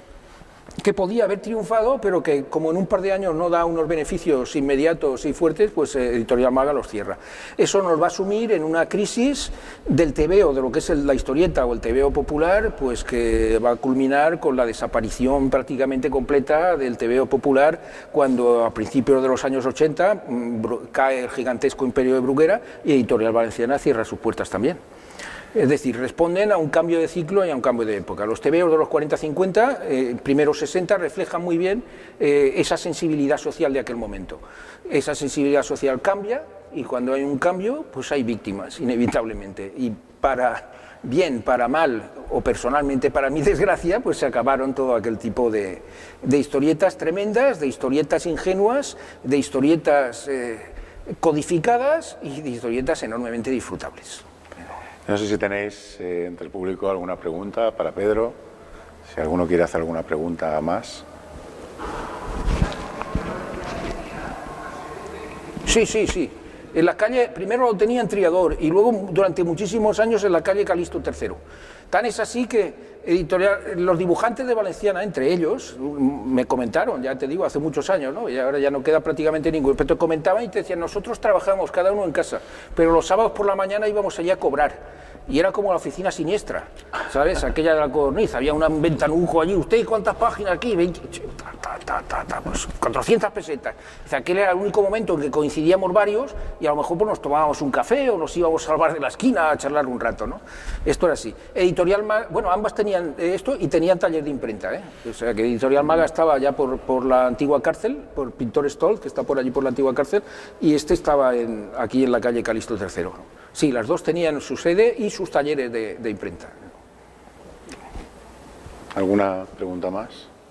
que podía haber triunfado, pero que como en un par de años no da unos beneficios inmediatos y fuertes, pues eh, Editorial Maga los cierra. Eso nos va a sumir en una crisis del tebeo, de lo que es el, la historieta o el tebeo popular, pues que va a culminar con la desaparición prácticamente completa del tebeo popular, cuando a principios de los años ochenta mmm, cae el gigantesco imperio de Bruguera y Editorial Valenciana cierra sus puertas también. Es decir, responden a un cambio de ciclo y a un cambio de época. Los tebeos de los cuarenta cincuenta, eh, primeros sesenta, reflejan muy bien eh, esa sensibilidad social de aquel momento. Esa sensibilidad social cambia y cuando hay un cambio, pues hay víctimas, inevitablemente. Y para bien, para mal o personalmente para mi desgracia, pues se acabaron todo aquel tipo de, de historietas tremendas, de historietas ingenuas, de historietas eh, codificadas y de historietas enormemente disfrutables. No sé si tenéis eh, entre el público alguna pregunta para Pedro, si alguno quiere hacer alguna pregunta más. Sí, sí, sí. En la calle, primero lo tenía en Triador y luego durante muchísimos años en la calle Calixto tercero. Tan es así que editorial, los dibujantes de Valenciana, entre ellos, me comentaron, ya te digo, hace muchos años, ¿no? Y ahora ya no queda prácticamente ninguno, pero te comentaban y te decían, nosotros trabajamos cada uno en casa, pero los sábados por la mañana íbamos allá a cobrar. Y era como la oficina siniestra, ¿sabes? Aquella de la Codorniz, había un ventanujo allí, ¿usted cuántas páginas aquí? veinte, ta, ta, ta, ta, pues cuatrocientas pesetas. O sea, aquel era el único momento en que coincidíamos varios y a lo mejor pues, nos tomábamos un café o nos íbamos al bar de la esquina a charlar un rato, ¿no? Esto era así. Editorial Maga, bueno, ambas tenían esto y tenían taller de imprenta, ¿eh? O sea, que Editorial Maga estaba ya por, por la antigua cárcel, por Pintor Stoll, que está por allí por la antigua cárcel, y este estaba en, aquí en la calle Calixto tercero. Sí, las dos tenían su sede y sus talleres de, de imprenta. ¿Alguna pregunta más?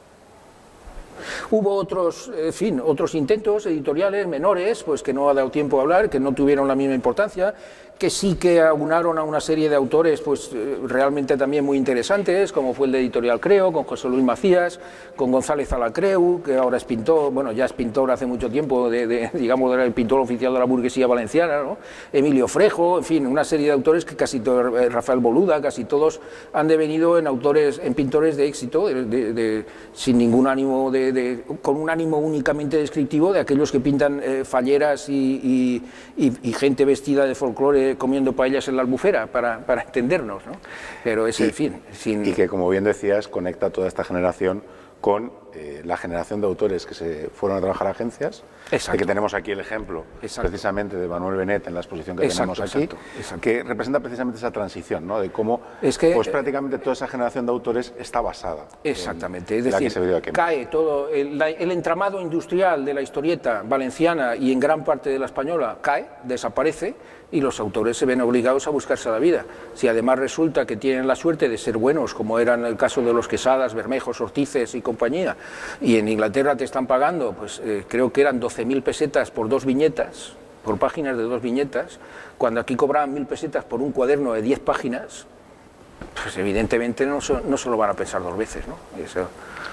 Hubo otros, en fin, otros intentos editoriales menores, pues que no ha dado tiempo a hablar, que no tuvieron la misma importancia, que sí que aunaron a una serie de autores pues realmente también muy interesantes, como fue el de Editorial Creo, con José Luis Macías, con González Alacreu, que ahora es pintor, bueno, ya es pintor hace mucho tiempo, de, de, digamos, era el pintor oficial de la burguesía valenciana, ¿no? Emilio Frejo, en fin, una serie de autores que casi todos, Rafael Boluda, casi todos han devenido en autores, en pintores de éxito, de, de, de, sin ningún ánimo, de, de, con un ánimo únicamente descriptivo de aquellos que pintan eh, falleras y, y, y, y gente vestida de folclore comiendo paellas en la Albufera, para, para entendernos, ¿no? Pero es, y, en fin... Sin... Y que, como bien decías, conecta toda esta generación con eh, la generación de autores que se fueron a trabajar a agencias. Exacto. De que tenemos aquí el ejemplo, exacto, precisamente de Manuel Benet en la exposición que exacto, tenemos aquí, exacto, exacto. que representa precisamente esa transición, ¿no? De cómo es que, pues, prácticamente toda esa generación de autores está basada. Exactamente, en, es decir, la que se cae todo, el, la, el entramado industrial de la historieta valenciana y en gran parte de la española cae, desaparece, y los autores se ven obligados a buscarse la vida. Si además resulta que tienen la suerte de ser buenos, como eran el caso de los Quesadas, Bermejos, Ortices y compañía, y en Inglaterra te están pagando, pues eh, creo que eran doce mil pesetas por dos viñetas, por páginas de dos viñetas, cuando aquí cobraban mil pesetas por un cuaderno de diez páginas, pues evidentemente no, so, no se lo van a pensar dos veces, ¿no? Eso.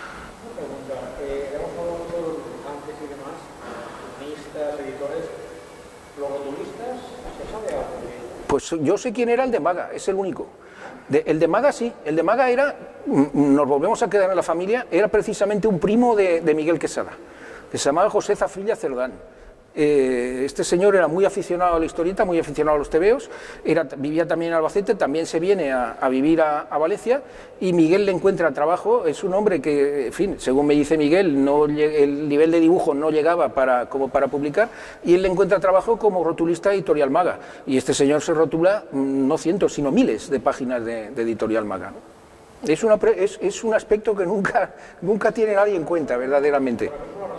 Pues yo sé quién era el de Maga, es el único. De, el de Maga sí, el de Maga era, nos volvemos a quedar en la familia, era precisamente un primo de, de Miguel Quesada, que se llamaba José Zafrilla Cerdán. Eh, este señor era muy aficionado a la historieta, muy aficionado a los tebeos, era, vivía también en Albacete, también se viene a, a vivir a, a Valencia y Miguel le encuentra trabajo. Es un hombre que, en fin, según me dice Miguel, no, el nivel de dibujo no llegaba para, como para publicar, y él le encuentra trabajo como rotulista de Editorial Maga, y este señor se rotula no cientos, sino miles de páginas de, de Editorial Maga, ¿no? Es, una, es, es un aspecto que nunca, nunca tiene nadie en cuenta, verdaderamente.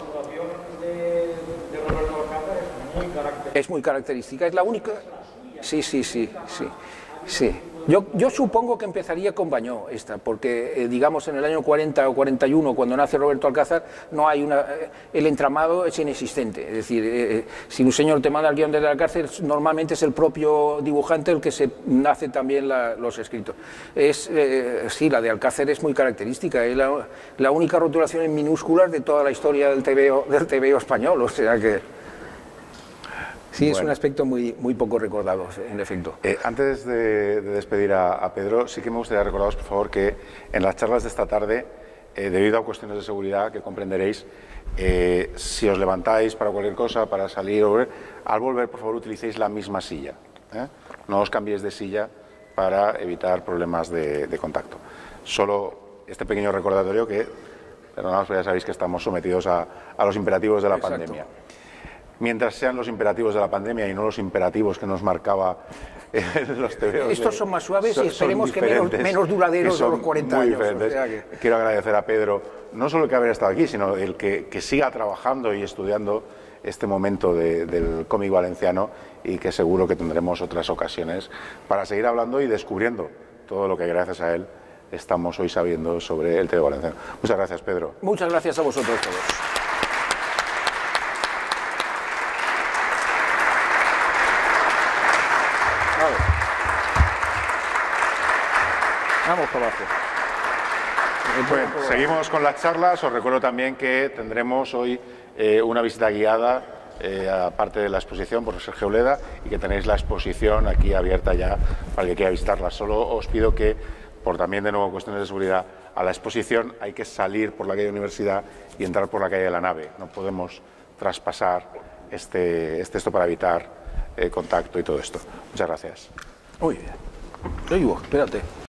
Es muy característica, es la única... Sí, sí, sí, sí, sí. Yo, yo supongo que empezaría con Bañó esta, porque eh, digamos en el año cuarenta o cuarenta y uno, cuando nace Roberto Alcázar, no hay una... Eh, el entramado es inexistente, es decir, eh, si un señor te manda el guión desde la cárcel, normalmente es el propio dibujante el que se hace también la, los escritos. Es, eh, sí, la de Alcázar es muy característica, es la, la única rotulación en minúsculas de toda la historia del tebeo, del tebeo español, o sea que... Sí, bueno, es un aspecto muy, muy poco recordado, en efecto. Eh, antes de, de despedir a, a Pedro, sí que me gustaría recordaros, por favor, que en las charlas de esta tarde, eh, debido a cuestiones de seguridad que comprenderéis, eh, si os levantáis para cualquier cosa, para salir o volver, al volver, por favor, utilicéis la misma silla. ¿eh? No os cambiéis de silla para evitar problemas de, de contacto. Solo este pequeño recordatorio que, perdonad, ya sabéis que estamos sometidos a, a los imperativos de la Exacto. pandemia. Mientras sean los imperativos de la pandemia y no los imperativos que nos marcaba eh, los tebeos. Estos son más suaves son, y esperemos que menos, menos duraderos de los cuarenta años. O sea que... Quiero agradecer a Pedro, no solo el que haber estado aquí, sino el que, que siga trabajando y estudiando este momento de, del cómic valenciano, y que seguro que tendremos otras ocasiones para seguir hablando y descubriendo todo lo que gracias a él estamos hoy sabiendo sobre el tebeo valenciano. Muchas gracias, Pedro. Muchas gracias a vosotros todos. Vamos para abajo. Bueno, seguimos con las charlas. Os recuerdo también que tendremos hoy eh, una visita guiada, eh, aparte de la exposición, por Sergio Leda, y que tenéis la exposición aquí abierta ya para el que quiera visitarla. Solo os pido que, por también de nuevo cuestiones de seguridad, a la exposición hay que salir por la calle Universidad y entrar por la calle de la nave. No podemos traspasar este, este esto para evitar eh, contacto y todo esto. Muchas gracias. Muy bien. Oigo, espérate.